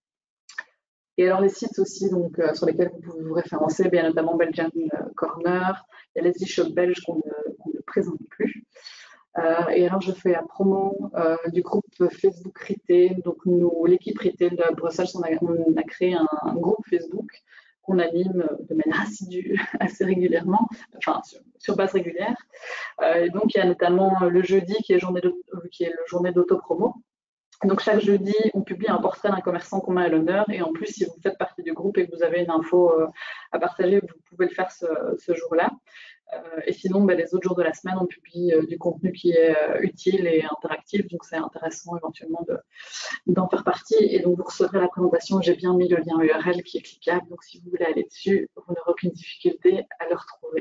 Et alors les sites aussi donc, sur lesquels vous pouvez vous référencer, bien notamment Belgian Corner, il y a les e-shops belges qu'on ne présente plus. Et alors je fais la promo du groupe Facebook Retail. Donc l'équipe Retail de Bruxelles, on a créé un groupe Facebook qu'on anime de manière assidue assez régulièrement, enfin sur base régulière. Et donc il y a notamment le jeudi qui est le journée d'auto-promo. Donc chaque jeudi, on publie un portrait d'un commerçant qu'on met à l'honneur et en plus, si vous faites partie du groupe et que vous avez une info à partager, vous pouvez le faire ce jour-là. Et sinon, les autres jours de la semaine, on publie du contenu qui est utile et interactif, donc c'est intéressant éventuellement d'en faire partie. Et donc vous recevrez la présentation, j'ai bien mis le lien URL qui est cliquable, donc si vous voulez aller dessus, vous n'aurez aucune difficulté à le retrouver.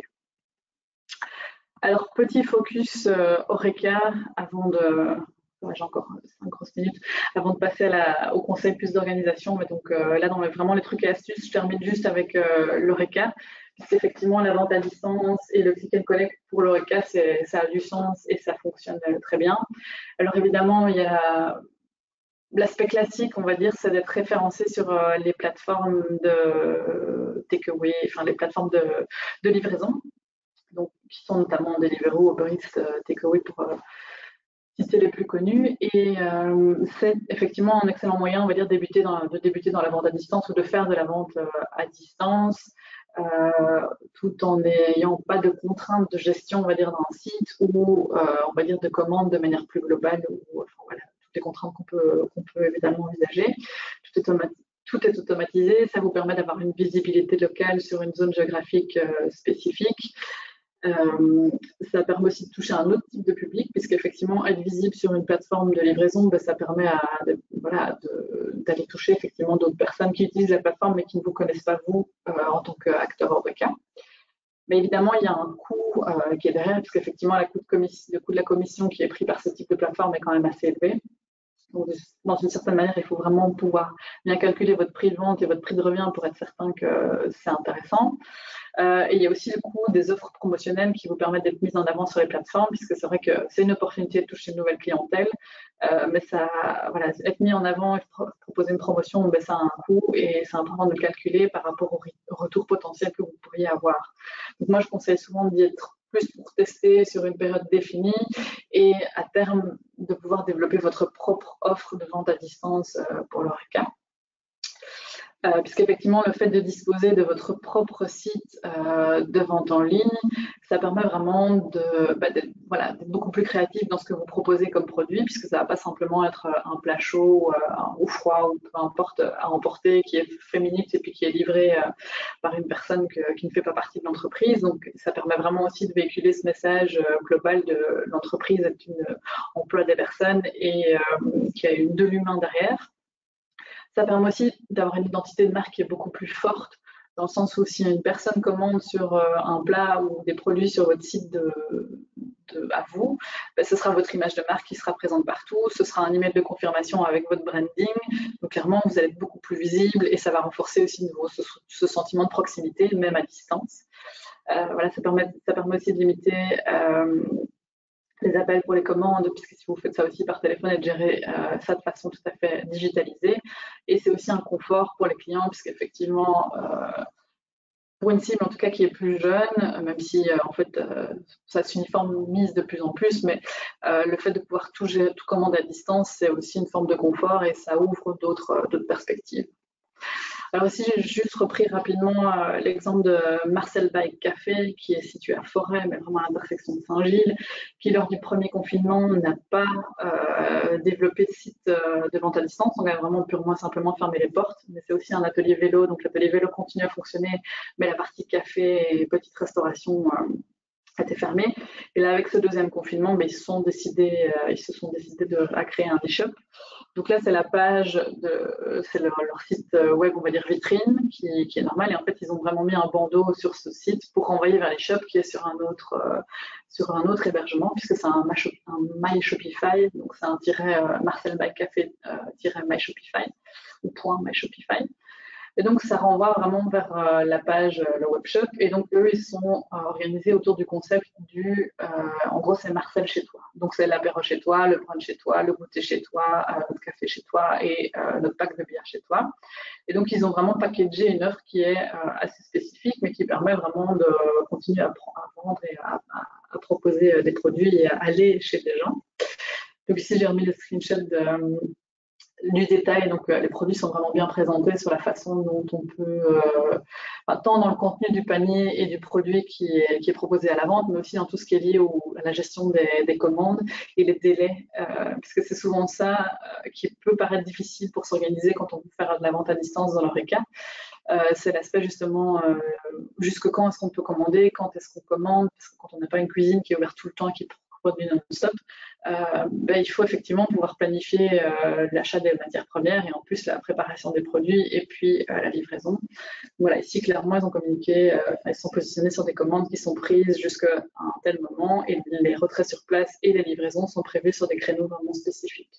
Alors, petit focus Horeca avant de... J'ai encore 5 grosses minutes avant de passer au conseil plus d'organisation. Mais donc là, dans vraiment les trucs et astuces, je termine juste avec l'Horeca. Effectivement, la vente à distance et le click and collect pour l'Horeca, ça a du sens et ça fonctionne très bien. Alors évidemment, il y a l'aspect classique, on va dire, c'est d'être référencé sur les plateformes de takeaway, enfin les plateformes de livraison, donc qui sont notamment Deliveroo, Uber Eats, Takeaway pour citer les plus connus. Et c'est effectivement un excellent moyen, on va dire, de débuter dans la vente à distance ou de faire de la vente à distance, tout en n'ayant pas de contraintes de gestion, on va dire, d'un site ou, on va dire, de commande de manière plus globale. Voilà, toutes les contraintes qu'on peut évidemment envisager. Tout est automatisé. Ça vous permet d'avoir une visibilité locale sur une zone géographique spécifique. Ça permet aussi de toucher un autre type de public, puisqu'effectivement, être visible sur une plateforme de livraison, ça permet d'aller toucher effectivement d'autres personnes qui utilisent la plateforme mais qui ne vous connaissent pas vous en tant qu'acteur Horeca. Mais évidemment, il y a un coût qui est derrière, puisqu'effectivement, le coût de la commission qui est pris par ce type de plateforme est quand même assez élevé. Donc, dans une certaine manière, il faut vraiment pouvoir bien calculer votre prix de vente et votre prix de revient pour être certain que c'est intéressant. Et il y a aussi le coût des offres promotionnelles qui vous permettent d'être mises en avant sur les plateformes, puisque c'est vrai que c'est une opportunité de toucher une nouvelle clientèle, mais être mis en avant et proposer une promotion, ça a un coût et c'est important de le calculer par rapport au retour potentiel que vous pourriez avoir. Donc moi, je conseille souvent d'y être plus pour tester sur une période définie et à terme de pouvoir développer votre propre offre de vente à distance pour l'Horeca. Puisqu'effectivement, le fait de disposer de votre propre site de vente en ligne, ça permet vraiment d'être beaucoup plus créatif dans ce que vous proposez comme produit, puisque ça ne va pas simplement être un plat chaud ou froid ou peu importe à emporter, qui est fait minutes et puis qui est livré par une personne qui ne fait pas partie de l'entreprise. Donc, ça permet vraiment aussi de véhiculer ce message global de l'entreprise emploie des personnes et qui a de l'humain derrière. Ça permet aussi d'avoir une identité de marque qui est beaucoup plus forte, dans le sens où si une personne commande sur un plat ou des produits sur votre site à vous, ce sera votre image de marque qui sera présente partout, ce sera un email de confirmation avec votre branding. Donc clairement, vous allez être beaucoup plus visible et ça va renforcer aussi ce sentiment de proximité, même à distance. Ça permet aussi de limiter les appels pour les commandes, puisque si vous faites ça aussi par téléphone et de gérer ça de façon tout à fait digitalisée. Et c'est aussi un confort pour les clients, puisqu'effectivement, pour une cible en tout cas qui est plus jeune, même si en fait ça s'uniformise de plus en plus, mais le fait de pouvoir tout commander à distance, c'est aussi une forme de confort et ça ouvre d'autres perspectives. Alors ici, j'ai juste repris rapidement l'exemple de Marcel Bike Café, qui est situé à Forêt, mais vraiment à l'intersection de Saint-Gilles, qui lors du premier confinement n'a pas développé de site de vente à distance. On a vraiment purement simplement fermé les portes, mais c'est aussi un atelier vélo, donc l'atelier vélo continue à fonctionner, mais la partie café et petite restauration était fermée. Et là, avec ce deuxième confinement, ils se sont décidés à créer un e-shop. Donc là, c'est la page, c'est leur site web, on va dire vitrine, qui est normal. Et en fait, ils ont vraiment mis un bandeau sur ce site pour renvoyer vers les shops qui est sur un autre hébergement, puisque c'est un My Shopify, donc c'est un tiret Marcel by Café My Shopify ou point My Shopify. Et donc, ça renvoie vraiment vers la page, le webshop. Et donc, eux, ils sont organisés autour du concept en gros, c'est Marcel chez toi. Donc, c'est l'apéro chez toi, le brunch chez toi, le goûter chez toi, notre café chez toi et notre pack de bière chez toi. Et donc, ils ont vraiment packagé une offre qui est assez spécifique, mais qui permet vraiment de continuer à vendre et à proposer des produits et à aller chez des gens. Donc, ici, j'ai remis le screenshot du détail, donc les produits sont vraiment bien présentés sur la façon dont on peut, tant dans le contenu du panier et du produit qui est proposé à la vente, mais aussi dans tout ce qui est lié à la gestion des commandes et les délais, puisque c'est souvent ça qui peut paraître difficile pour s'organiser quand on veut faire de la vente à distance dans l'Horeca. C'est l'aspect justement jusque quand est-ce qu'on peut commander, quand est-ce qu'on commande, parce que quand on n'a pas une cuisine qui est ouverte tout le temps, qui produit non-stop, il faut effectivement pouvoir planifier l'achat des matières premières et en plus la préparation des produits et puis la livraison. Voilà, ici clairement ils ont communiqué, ils sont positionnés sur des commandes qui sont prises jusqu'à un tel moment et les retraits sur place et les livraisons sont prévus sur des créneaux vraiment spécifiques.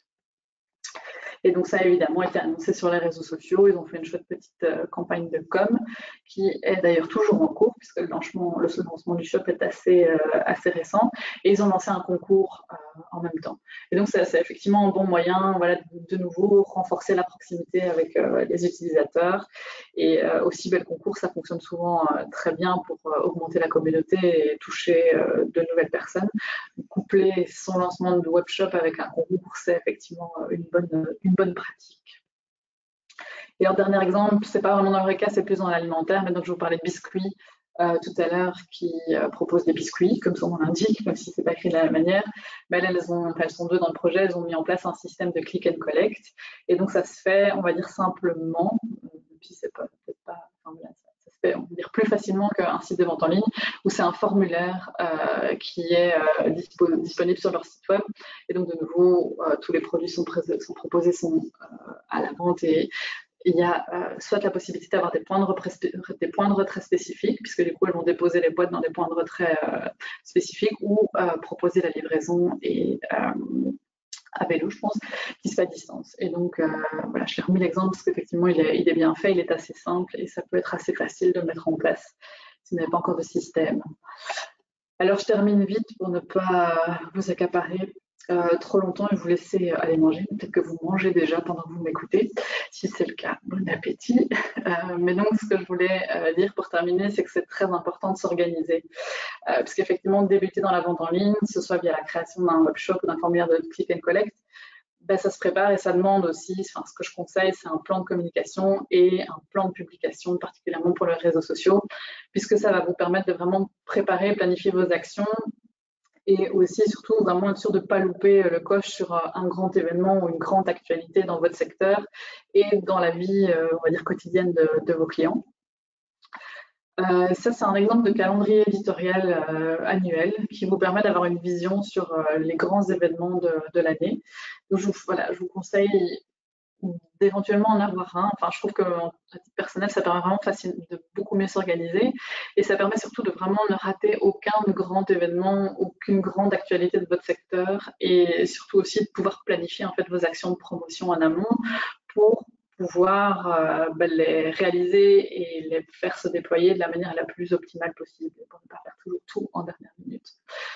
Et donc ça a évidemment été annoncé sur les réseaux sociaux. Ils ont fait une chouette petite campagne de com qui est d'ailleurs toujours en cours puisque le lancement du shop est assez récent. Et ils ont lancé un concours en même temps. Et donc c'est effectivement un bon moyen, voilà, de nouveau renforcer la proximité avec les utilisateurs. Et aussi, le concours, ça fonctionne souvent très bien pour augmenter la communauté et toucher de nouvelles personnes. Coupler son lancement de webshop avec un concours, c'est effectivement une bonne pratique. Et un dernier exemple, c'est pas vraiment dans l'Horeca, c'est plus dans l'alimentaire, mais donc je vous parlais de biscuits tout à l'heure qui proposent des biscuits, comme son nom l'indique, même si c'est pas écrit de la même manière. Mais elles sont deux dans le projet, elles ont mis en place un système de click and collect. Et donc ça se fait, on va dire simplement, puis c'est peut-être pas, enfin, voilà, ça se fait, on va dire plus facilement qu'un site de vente en ligne, où c'est un formulaire qui est disponible sur leur site web. Et donc de nouveau, tous les produits sont proposés à la vente et il y a soit la possibilité d'avoir des points de retrait spécifiques, puisque du coup, elles vont déposer les boîtes dans des points de retrait spécifiques ou proposer la livraison et à vélo, je pense, qui se fait à distance. Et donc, voilà, je l'ai remis l'exemple parce qu'effectivement, il est bien fait, il est assez simple et ça peut être assez facile de le mettre en place si vous n'avez pas encore de système. Alors, je termine vite pour ne pas vous accaparer trop longtemps et vous laisser aller manger. Peut-être que vous mangez déjà pendant que vous m'écoutez. Si c'est le cas, bon appétit. Mais donc, ce que je voulais dire pour terminer, c'est que c'est très important de s'organiser. Parce qu'effectivement, débuter dans la vente en ligne, que ce soit via la création d'un webshop ou d'un formulaire de click and collect, ça se prépare et ça demande aussi, ce que je conseille, c'est un plan de communication et un plan de publication, particulièrement pour les réseaux sociaux, puisque ça va vous permettre de vraiment préparer et planifier vos actions et aussi, surtout, vraiment être sûr de ne pas louper le coche sur un grand événement ou une grande actualité dans votre secteur et dans la vie, on va dire, quotidienne de vos clients. Ça, c'est un exemple de calendrier éditorial annuel qui vous permet d'avoir une vision sur les grands événements de l'année. Donc, je vous conseille d'éventuellement en avoir un. Enfin, je trouve qu'à titre personnel, ça permet vraiment de beaucoup mieux s'organiser et ça permet surtout de vraiment ne rater aucun grand événement, aucune grande actualité de votre secteur et surtout aussi de pouvoir planifier en fait vos actions de promotion en amont pour pouvoir les réaliser et les faire se déployer de la manière la plus optimale possible pour ne pas faire toujours tout en dernière minute.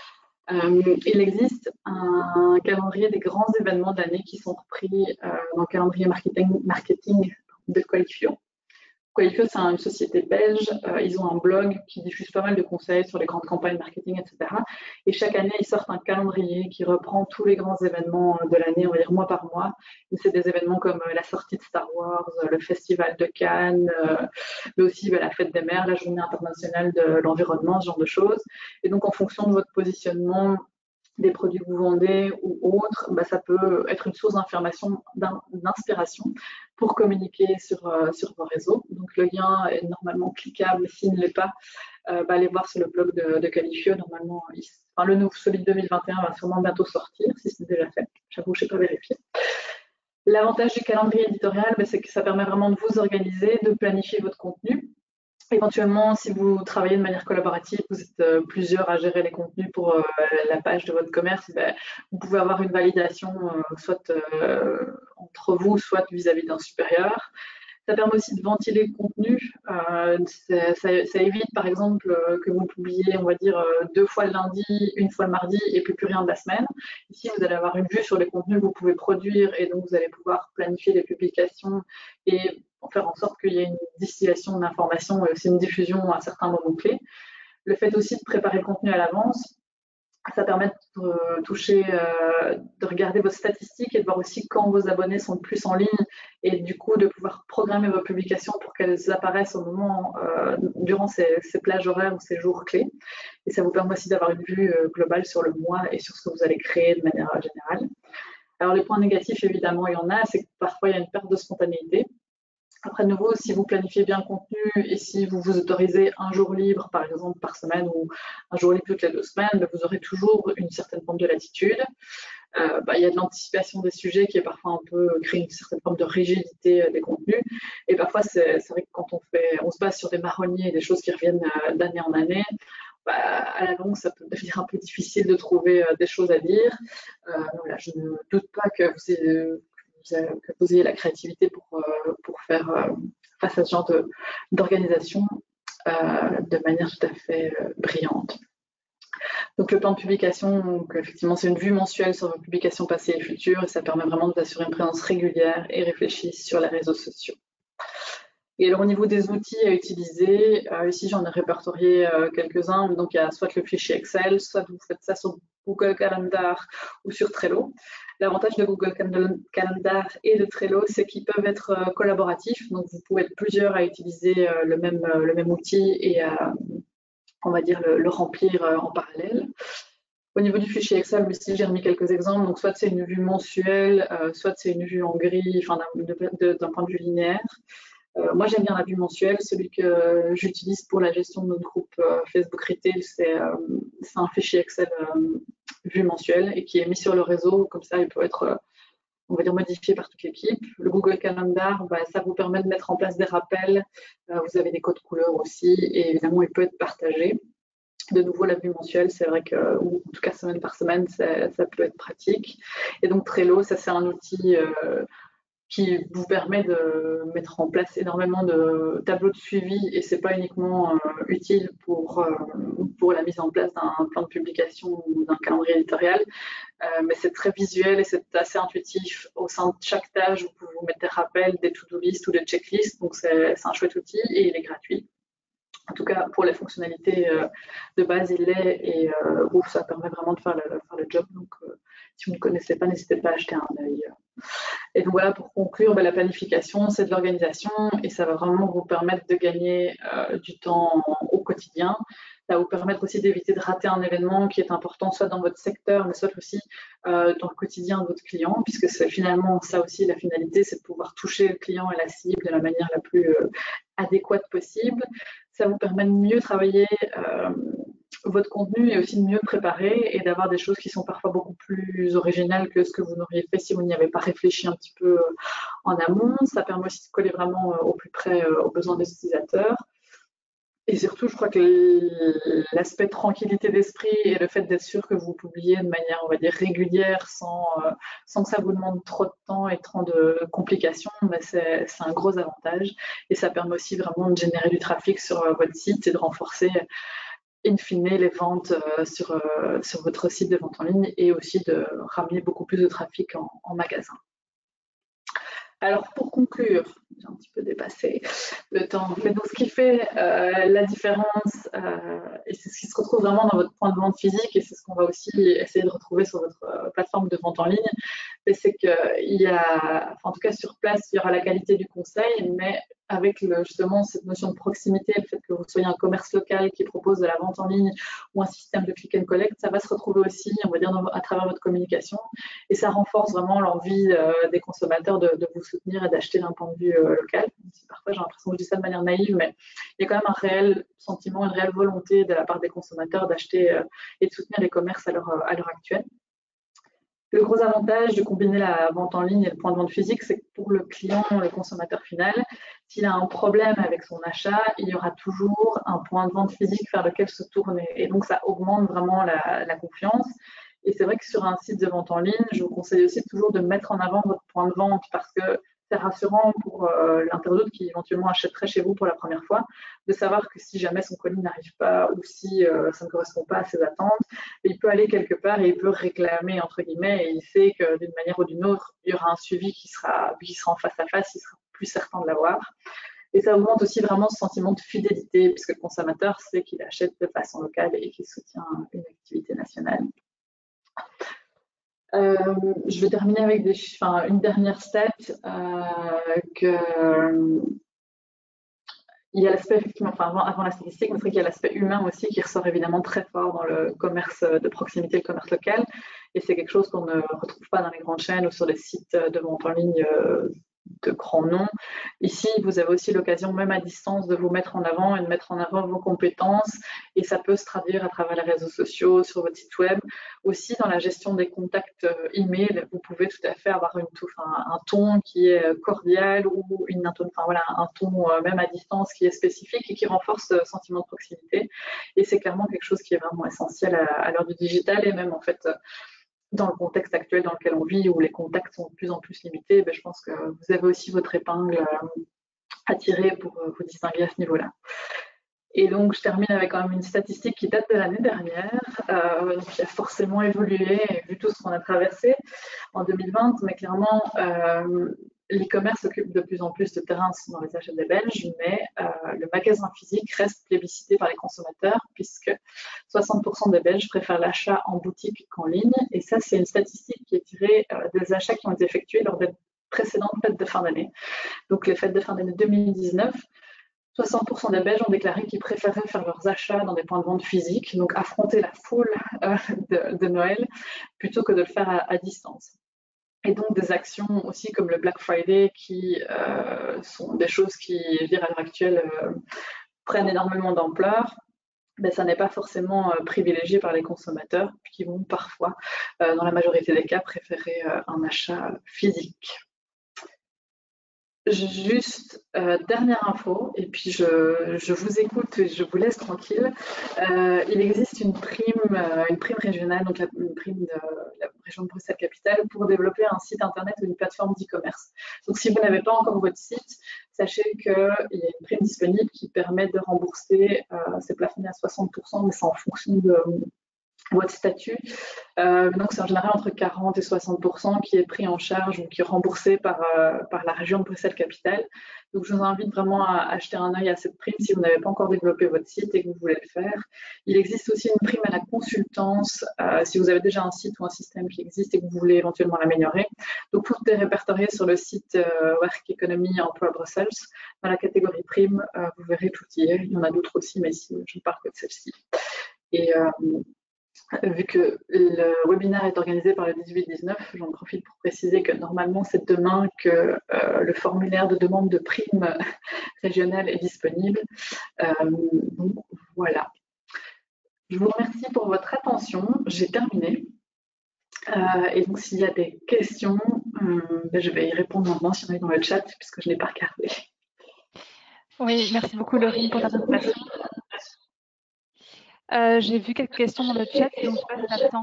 Il existe un calendrier des grands événements de l'année qui sont repris dans le calendrier marketing de Qualifio. Qualifio, c'est une société belge. Ils ont un blog qui diffuse pas mal de conseils sur les grandes campagnes marketing, etc. Et chaque année, ils sortent un calendrier qui reprend tous les grands événements de l'année, on va dire mois par mois. C'est des événements comme la sortie de Star Wars, le festival de Cannes, mais aussi la fête des mers, la journée internationale de l'environnement, ce genre de choses. Et donc, en fonction de votre positionnement, des produits que vous vendez ou autres, ça peut être une source d'inspiration pour communiquer sur vos réseaux. Donc le lien est normalement cliquable. S'il ne l'est pas, allez voir sur le blog de Qualifio. Normalement, celui de 2021 va sûrement bientôt sortir, si c'est déjà fait. J'avoue, je n'ai pas vérifié. L'avantage du calendrier éditorial, c'est que ça permet vraiment de vous organiser, de planifier votre contenu. Éventuellement, si vous travaillez de manière collaborative, vous êtes plusieurs à gérer les contenus pour la page de votre commerce, vous pouvez avoir une validation soit entre vous, soit vis-à-vis d'un supérieur. Ça permet aussi de ventiler le contenu. Ça évite, par exemple, que vous publiez, on va dire, 2 fois le lundi, 1 fois le mardi, et puis plus rien de la semaine. Ici, vous allez avoir une vue sur les contenus que vous pouvez produire, et donc vous allez pouvoir planifier les publications et faire en sorte qu'il y ait une distillation d'informations et aussi une diffusion à certains moments clés. Le fait aussi de préparer le contenu à l'avance, ça permet de toucher, de regarder vos statistiques et de voir aussi quand vos abonnés sont le plus en ligne et du coup de pouvoir programmer vos publications pour qu'elles apparaissent au moment, durant ces plages horaires ou ces jours clés. Et ça vous permet aussi d'avoir une vue globale sur le mois et sur ce que vous allez créer de manière générale. Alors les points négatifs, évidemment, il y en a, c'est que parfois il y a une perte de spontanéité. Après, de nouveau, si vous planifiez bien le contenu et si vous vous autorisez un jour libre, par exemple, par semaine ou un jour libre toutes les 2 semaines, vous aurez toujours une certaine forme de latitude. Il y a de l'anticipation des sujets qui est parfois un peu créer une certaine forme de rigidité des contenus. Et parfois, c'est vrai que quand on se base sur des marronniers et des choses qui reviennent d'année en année, à la longue, ça peut devenir un peu difficile de trouver des choses à dire. Voilà, je ne doute pas que vous ayez la créativité pour faire face à ce genre d'organisation de manière tout à fait brillante. Donc le plan de publication, donc, effectivement, c'est une vue mensuelle sur vos publications passées et futures et ça permet vraiment de vous assurer une présence régulière et réfléchie sur les réseaux sociaux. Et alors au niveau des outils à utiliser, ici j'en ai répertorié quelques-uns. Donc il y a soit le fichier Excel, soit vous faites ça sur Google Calendar ou sur Trello. L'avantage de Google Calendar et de Trello, c'est qu'ils peuvent être collaboratifs. Donc vous pouvez être plusieurs à utiliser le même outil et à, on va dire, le remplir en parallèle. Au niveau du fichier Excel, ici j'ai remis quelques exemples. Donc soit c'est une vue mensuelle, soit c'est une vue en grille, enfin d'un point de vue linéaire. Moi, j'aime bien la vue mensuelle. Celui que j'utilise pour la gestion de notre groupe Facebook Retail, c'est un fichier Excel vue mensuelle et qui est mis sur le réseau. Comme ça, il peut être, on va dire, modifié par toute l'équipe. Le Google Calendar, ça vous permet de mettre en place des rappels. Vous avez des codes couleurs aussi et évidemment, il peut être partagé. De nouveau, la vue mensuelle, c'est vrai que, ou en tout cas semaine par semaine, ça peut être pratique. Et donc Trello, ça c'est un outil qui vous permet de mettre en place énormément de tableaux de suivi et c'est pas uniquement utile pour la mise en place d'un plan de publication ou d'un calendrier éditorial, mais c'est très visuel et c'est assez intuitif. Au sein de chaque tâche, vous pouvez vous mettre des rappels, des to-do list ou des checklists, donc c'est un chouette outil et il est gratuit. En tout cas, pour les fonctionnalités de base, il l'est et ça permet vraiment de faire le job. Donc, si vous ne connaissez pas, n'hésitez pas à jeter un œil. Et donc voilà, pour conclure, la planification, c'est de l'organisation et ça va vraiment vous permettre de gagner du temps au quotidien. Ça va vous permettre aussi d'éviter de rater un événement qui est important, soit dans votre secteur, mais soit aussi dans le quotidien de votre client, puisque c'est finalement ça aussi la finalité, c'est de pouvoir toucher le client et la cible de la manière la plus adéquate possible. Ça vous permet de mieux travailler votre contenu et aussi de mieux préparer et d'avoir des choses qui sont parfois beaucoup plus originales que ce que vous n'auriez fait si vous n'y avez pas réfléchi un petit peu en amont. Ça permet aussi de coller vraiment au plus près aux besoins des utilisateurs. Et surtout, je crois que l'aspect tranquillité d'esprit et le fait d'être sûr que vous publiez de manière, on va dire, régulière, sans que ça vous demande trop de temps et trop de complications, c'est un gros avantage. Et ça permet aussi vraiment de générer du trafic sur votre site et de renforcer in fine les ventes sur votre site de vente en ligne et aussi de ramener beaucoup plus de trafic en magasin. Alors pour conclure, j'ai un petit peu dépassé le temps, mais donc ce qui fait la différence, et c'est ce qui se retrouve vraiment dans votre point de vente physique, et c'est ce qu'on va aussi essayer de retrouver sur votre plateforme de vente en ligne, c'est qu'il y a, en tout cas sur place, il y aura la qualité du conseil, mais avec justement cette notion de proximité, le fait que vous soyez un commerce local qui propose de la vente en ligne ou un système de click and collect, ça va se retrouver aussi, on va dire, à travers votre communication. Et ça renforce vraiment l'envie des consommateurs de vous soutenir et d'acheter d'un point de vue local. Parfois, j'ai l'impression que je dis ça de manière naïve, mais il y a quand même un réel sentiment, une réelle volonté de la part des consommateurs d'acheter et de soutenir les commerces à l'heure actuelle. Le gros avantage de combiner la vente en ligne et le point de vente physique, c'est que pour le client, le consommateur final, s'il a un problème avec son achat, il y aura toujours un point de vente physique vers lequel se tourner. Et donc, ça augmente vraiment la confiance. Et c'est vrai que sur un site de vente en ligne, je vous conseille aussi toujours de mettre en avant votre point de vente parce que c'est rassurant pour l'internaute qui éventuellement achèterait chez vous pour la première fois, de savoir que si jamais son colis n'arrive pas ou si ça ne correspond pas à ses attentes, il peut aller quelque part et il peut réclamer, entre guillemets, et il sait que d'une manière ou d'une autre, il y aura un suivi qui sera en face à face, il sera plus certain de l'avoir. Et ça augmente aussi vraiment ce sentiment de fidélité, puisque le consommateur sait qu'il achète de façon locale et qu'il soutient une activité nationale. Je vais terminer avec une dernière stat il y a l'aspect, effectivement, avant la statistique, mais c'est vrai qu'il y a l'aspect humain aussi qui ressort évidemment très fort dans le commerce de proximité, le commerce local. Et c'est quelque chose qu'on ne retrouve pas dans les grandes chaînes ou sur les sites de vente en ligne de grands noms. Ici, vous avez aussi l'occasion, même à distance, de vous mettre en avant et de mettre en avant vos compétences. Et ça peut se traduire à travers les réseaux sociaux, sur votre site web. Aussi, dans la gestion des contacts email, vous pouvez tout à fait avoir un ton qui est cordial ou un ton même à distance qui est spécifique et qui renforce ce sentiment de proximité. Et c'est clairement quelque chose qui est vraiment essentiel à l'heure du digital et même en fait dans le contexte actuel dans lequel on vit, où les contacts sont de plus en plus limités, je pense que vous avez aussi votre épingle à tirer pour vous distinguer à ce niveau-là. Et donc, je termine avec quand même une statistique qui date de l'année dernière, qui a forcément évolué vu tout ce qu'on a traversé en 2020, mais clairement, l'e-commerce occupe de plus en plus de terrain dans les achats des Belges, mais le magasin physique reste plébiscité par les consommateurs puisque 60% des Belges préfèrent l'achat en boutique qu'en ligne. Et ça, c'est une statistique qui est tirée des achats qui ont été effectués lors des précédentes fêtes de fin d'année. Donc, les fêtes de fin d'année 2019, 60% des Belges ont déclaré qu'ils préféraient faire leurs achats dans des points de vente physiques, donc affronter la foule de Noël, plutôt que de le faire à distance. Et donc des actions aussi comme le Black Friday qui sont des choses qui, je dirais, à l'heure actuelle, prennent énormément d'ampleur. Mais ça n'est pas forcément privilégié par les consommateurs qui vont parfois, dans la majorité des cas, préférer un achat physique. Juste dernière info, et puis je vous écoute et je vous laisse tranquille. Il existe une prime régionale, donc une prime de la région de Bruxelles-Capitale, pour développer un site internet ou une plateforme d'e-commerce. Donc si vous n'avez pas encore votre site, sachez qu'il y a une prime disponible qui permet de rembourser, c'est plafonné à 60%, mais c'est en fonction de votre statut. Donc, c'est en général entre 40 et 60% qui est pris en charge ou qui est remboursé par la région de Bruxelles-Capitale. Donc, je vous invite vraiment à acheter un œil à cette prime si vous n'avez pas encore développé votre site et que vous voulez le faire. Il existe aussi une prime à la consultance si vous avez déjà un site ou un système qui existe et que vous voulez éventuellement l'améliorer. Donc, tout est répertorié sur le site Work Economy Emploi Bruxelles. Dans la catégorie prime, vous verrez tout y est. Il y en a d'autres aussi, mais ici, je ne parle que de celle-ci. Et vu que le webinaire est organisé par le 18-19, j'en profite pour préciser que normalement c'est demain que le formulaire de demande de prime régionale est disponible. Donc voilà. Je vous remercie pour votre attention. J'ai terminé. Et donc s'il y a des questions, je vais y répondre maintenant s'il y en a dans le chat puisque je n'ai pas regardé. Oui, merci beaucoup Laurine pour ta présentation. J'ai vu quelques questions dans le chat, donc je passe Nathan.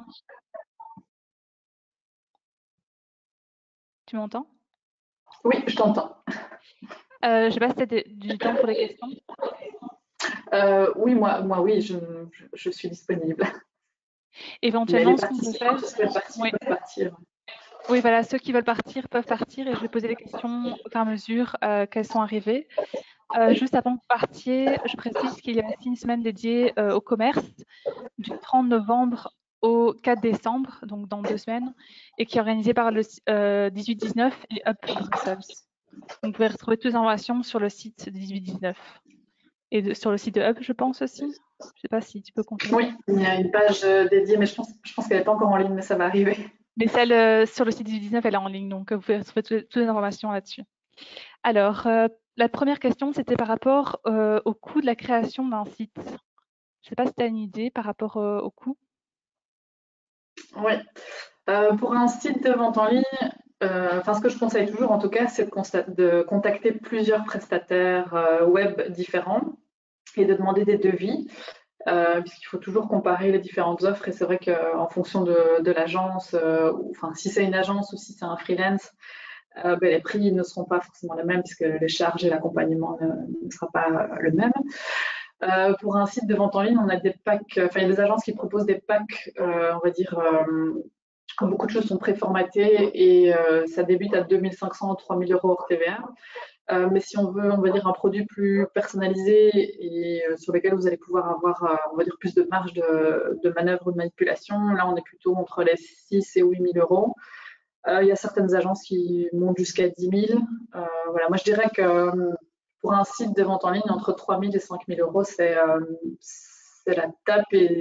Tu m'entends? Oui, je t'entends. Je sais pas si tu as du temps pour les questions. Oui, moi oui, je suis disponible. Éventuellement, ce qu'on peut faire. Oui. Peuvent partir. Oui, voilà, ceux qui veulent partir peuvent partir et je vais poser les questions au fur et à mesure qu'elles sont arrivées. Juste avant que vous partiez, je précise qu'il y a aussi une semaine dédiée au commerce du 30 novembre au 4 décembre, donc dans 2 semaines, et qui est organisée par le 18-19 et Up Bruxelles. Donc, vous pouvez retrouver toutes les informations sur le site 18-19 et sur le site de Up, je pense aussi. Je ne sais pas si tu peux confirmer. Oui, il y a une page dédiée, mais je pense qu'elle n'est pas encore en ligne, mais ça va arriver. Mais celle sur le site 18-19, elle est en ligne, donc vous pouvez retrouver toutes les informations là-dessus. Alors, la première question, c'était par rapport au coût de la création d'un site. Je ne sais pas si tu as une idée par rapport au coût. Oui. Pour un site de vente en ligne, ce que je conseille toujours en tout cas, c'est de contacter plusieurs prestataires web différents et de demander des devis, puisqu'il faut toujours comparer les différentes offres. Et c'est vrai qu'en fonction de l'agence, enfin si c'est une agence ou si c'est un freelance, les prix ne seront pas forcément les mêmes puisque les charges et l'accompagnement ne sera pas le même. Pour un site de vente en ligne, on a des packs, enfin il y a des agences qui proposent des packs, on va dire, beaucoup de choses sont préformatées et ça débute à 2500 ou 3000 euros hors TVA. Mais si on veut, on va dire, un produit plus personnalisé et sur lequel vous allez pouvoir avoir, on va dire, plus de marge de manœuvre ou de manipulation, là, on est plutôt entre les 6 et 8 000 euros. Il y a certaines agences qui montent jusqu'à 10 000. Voilà, moi, je dirais que pour un site de vente en ligne, entre 3 000 et 5 000 euros, c'est la tape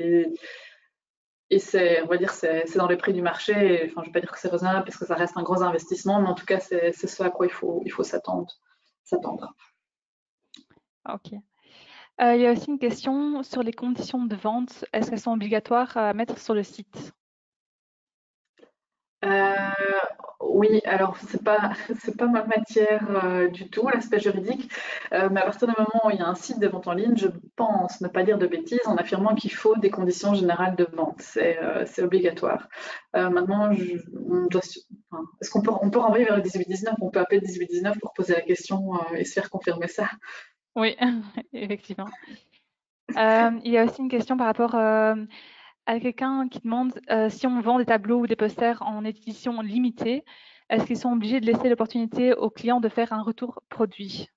et c'est, on va dire, c'est dans les prix du marché. Et, enfin, je ne vais pas dire que c'est raisonnable parce que ça reste un gros investissement, mais en tout cas, c'est ce à quoi il faut s'attendre. Ok. Il y a aussi une question sur les conditions de vente. Est-ce qu'elles sont obligatoires à mettre sur le site? Euh, oui, alors c'est pas ma matière du tout, l'aspect juridique, mais à partir du moment où il y a un site de vente en ligne, je pense ne pas dire de bêtises en affirmant qu'il faut des conditions générales de vente. C'est obligatoire. Maintenant, enfin, est-ce on peut renvoyer vers le 18-19? On peut appeler le 18-19 pour poser la question et se faire confirmer ça. Oui, effectivement. Il y a aussi une question par rapport à quelqu'un qui demande si on vend des tableaux ou des posters en édition limitée, est-ce qu'ils sont obligés de laisser l'opportunité aux clients de faire un retour produit?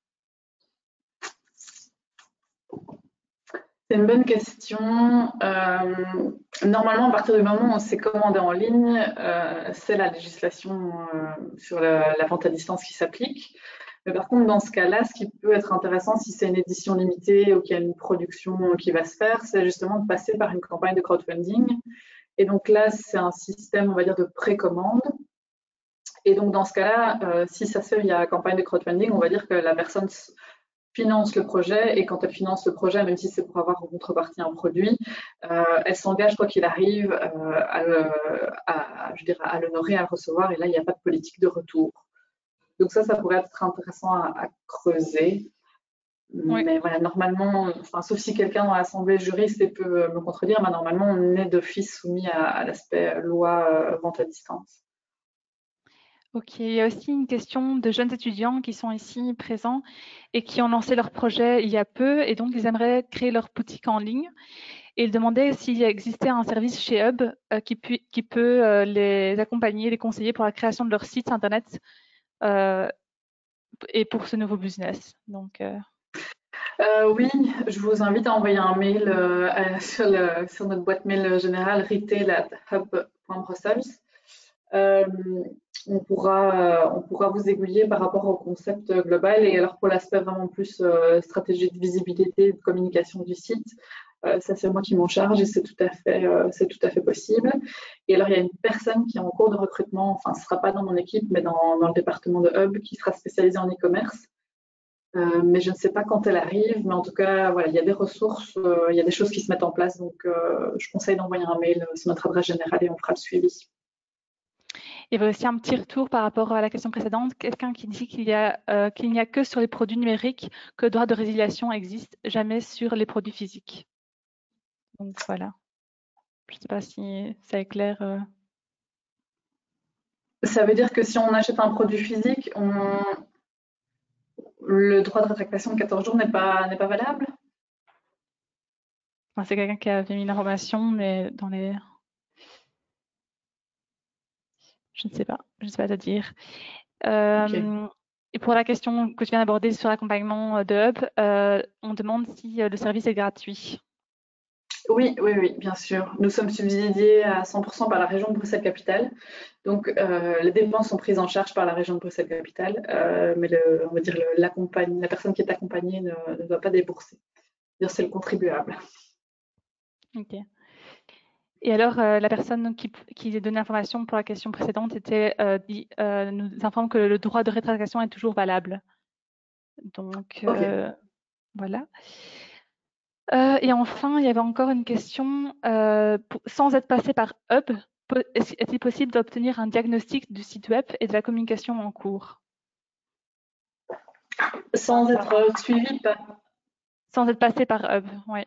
C'est une bonne question. Normalement, à partir du moment où on s'est commandé en ligne, c'est la législation sur la vente à distance qui s'applique. Mais par contre, dans ce cas-là, ce qui peut être intéressant si c'est une édition limitée ou qu'il y a une production qui va se faire, c'est justement de passer par une campagne de crowdfunding. Et donc là, c'est un système, on va dire, de précommande. Et donc dans ce cas-là, si ça se fait via campagne de crowdfunding, on va dire que la personne finance le projet et quand elle finance le projet, même si c'est pour avoir en contrepartie un produit, elle s'engage quoi qu'il arrive je dirais, à l'honorer, à le recevoir et là il n'y a pas de politique de retour. Donc ça pourrait être intéressant à creuser. Oui. Mais voilà, normalement, enfin, sauf si quelqu'un dans l'assemblée juriste peut me contredire, mais normalement on est d'office soumis à l'aspect loi vente à distance. Ok, il y a aussi une question de jeunes étudiants qui sont ici présents et qui ont lancé leur projet il y a peu et donc ils aimeraient créer leur boutique en ligne. Et ils demandaient s'il existait un service chez Hub qui peut les accompagner, les conseiller pour la création de leur site internet euh, et pour ce nouveau business. Donc, Oui, je vous invite à envoyer un mail sur notre boîte mail générale retail@hub.brussels. Euh, on pourra vous aiguiller par rapport au concept global et alors pour l'aspect vraiment plus stratégie de visibilité, de communication du site, ça c'est moi qui m'en charge et c'est tout à fait possible. Et alors il y a une personne qui est en cours de recrutement, enfin ce sera pas dans mon équipe mais dans le département de Hub qui sera spécialisée en e-commerce. Mais je ne sais pas quand elle arrive, mais en tout cas, voilà, il y a des ressources, il y a des choses qui se mettent en place, donc je conseille d'envoyer un mail sur notre adresse générale et on fera le suivi. il y avait aussi un petit retour par rapport à la question précédente. Quelqu'un qui dit qu'il n'y a que sur les produits numériques que le droit de résiliation existe, jamais sur les produits physiques. Donc voilà. Je ne sais pas si ça est clair. Ça veut dire que si on achète un produit physique, le droit de rétractation de 14 jours n'est pas valable? Enfin, c'est quelqu'un qui avait mis l'information, mais je ne sais pas. Je ne sais pas te dire. Ok. Et pour la question que tu viens d'aborder sur l'accompagnement de Hub, on demande si le service est gratuit. Oui, oui, oui, bien sûr. Nous sommes subsidiés à 100% par la région de Bruxelles-Capitale. Donc, les dépenses sont prises en charge par la région de Bruxelles-Capitale, mais on va dire la personne qui est accompagnée ne doit pas débourser. C'est le contribuable. Ok. Et alors, la personne qui a donné l'information pour la question précédente nous informe que le droit de rétractation est toujours valable. Donc, Ok. voilà. Et enfin, il y avait encore une question. Sans être passé par Hub, est-il possible d'obtenir un diagnostic du site web et de la communication en cours? Sans être suivi par... Sans être passé par Hub, oui.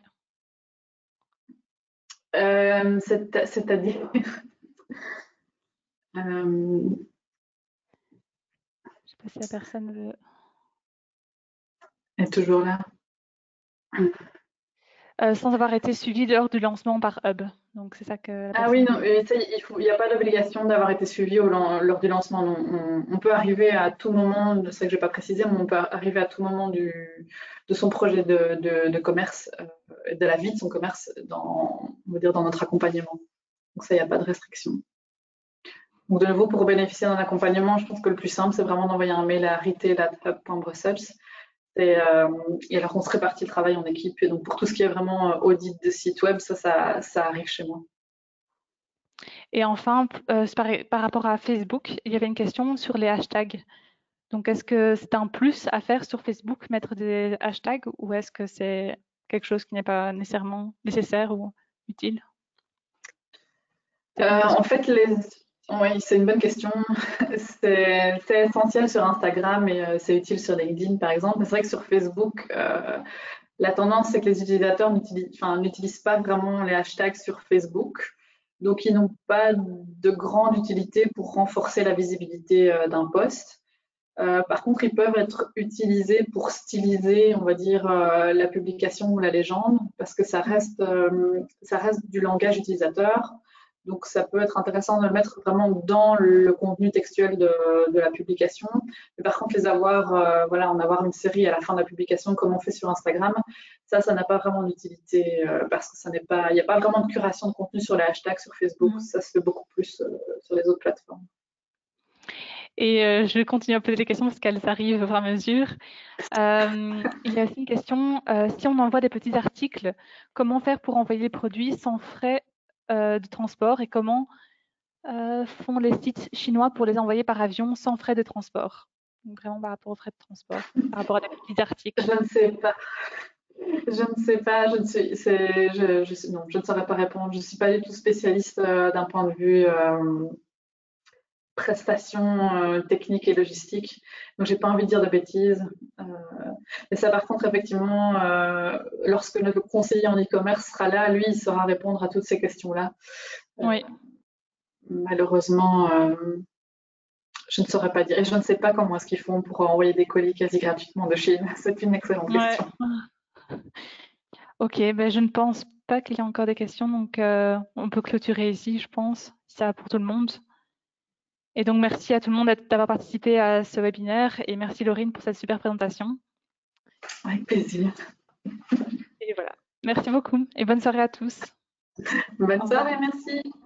C'est-à-dire... Je sais pas si la personne veut... est toujours là. Sans avoir été suivi lors du lancement par Hub. Donc c'est ça que la Ah personne... oui, non, il n'y a pas d'obligation d'avoir été suivi lors du lancement. Non. On peut arriver à tout moment, c'est ça que je n'ai pas précisé, mais on peut arriver à tout moment de son projet de commerce, de la vie de son commerce, on va dire dans notre accompagnement. Donc ça, il n'y a pas de restriction. Donc de nouveau, pour bénéficier d'un accompagnement, je pense que le plus simple, c'est vraiment d'envoyer un mail à retail@hub.brussels. Et alors on se répartit le travail en équipe. Et donc pour tout ce qui est vraiment audit de site web, ça arrive chez moi. Et enfin, par rapport à Facebook, il y avait une question sur les hashtags. Donc, est-ce que c'est un plus à faire sur Facebook, mettre des hashtags, ou est-ce que c'est quelque chose qui n'est pas nécessairement nécessaire ou utile? En fait, oui, c'est une bonne question. C'est essentiel sur Instagram et c'est utile sur LinkedIn, par exemple. Mais c'est vrai que sur Facebook, la tendance, c'est que les utilisateurs n'utilisent pas vraiment les hashtags sur Facebook. Donc, ils n'ont pas de grande utilité pour renforcer la visibilité d'un post. Par contre, ils peuvent être utilisés pour styliser, on va dire, la publication ou la légende, parce que ça reste du langage utilisateur. Donc, ça peut être intéressant de le mettre vraiment dans le contenu textuel de la publication. Mais par contre, en avoir une série à la fin de la publication, comme on fait sur Instagram, ça n'a pas vraiment d'utilité parce que il n'y a pas vraiment de curation de contenu sur les hashtags sur Facebook. Ça se fait beaucoup plus sur les autres plateformes. Et je vais continuer à poser des questions parce qu'elles arrivent au fur et à mesure. Il y a aussi une question, si on envoie des petits articles, comment faire pour envoyer les produits sans frais de transport et comment font les sites chinois pour les envoyer par avion sans frais de transport? Donc vraiment par rapport aux frais de transport, par rapport à des petits articles. Je ne sais pas. Je ne sais pas, non, je ne saurais pas répondre. Je ne suis pas du tout spécialiste d'un point de vue prestation technique et logistique, donc j'ai pas envie de dire de bêtises. Mais ça, par contre, effectivement, lorsque le conseiller en e-commerce sera là, lui, il saura répondre à toutes ces questions-là. Oui. Malheureusement, je ne saurais pas dire. Et je ne sais pas comment est-ce qu'ils font pour envoyer des colis quasi gratuitement de Chine. C'est une excellente question. Ok, ben je ne pense pas qu'il y ait encore des questions, donc on peut clôturer ici, je pense. Ça va pour tout le monde. Et donc merci à tout le monde d'avoir participé à ce webinaire et merci Laurine pour cette super présentation. Avec plaisir. Et voilà. Merci beaucoup et bonne soirée à tous. Bonne soirée, merci.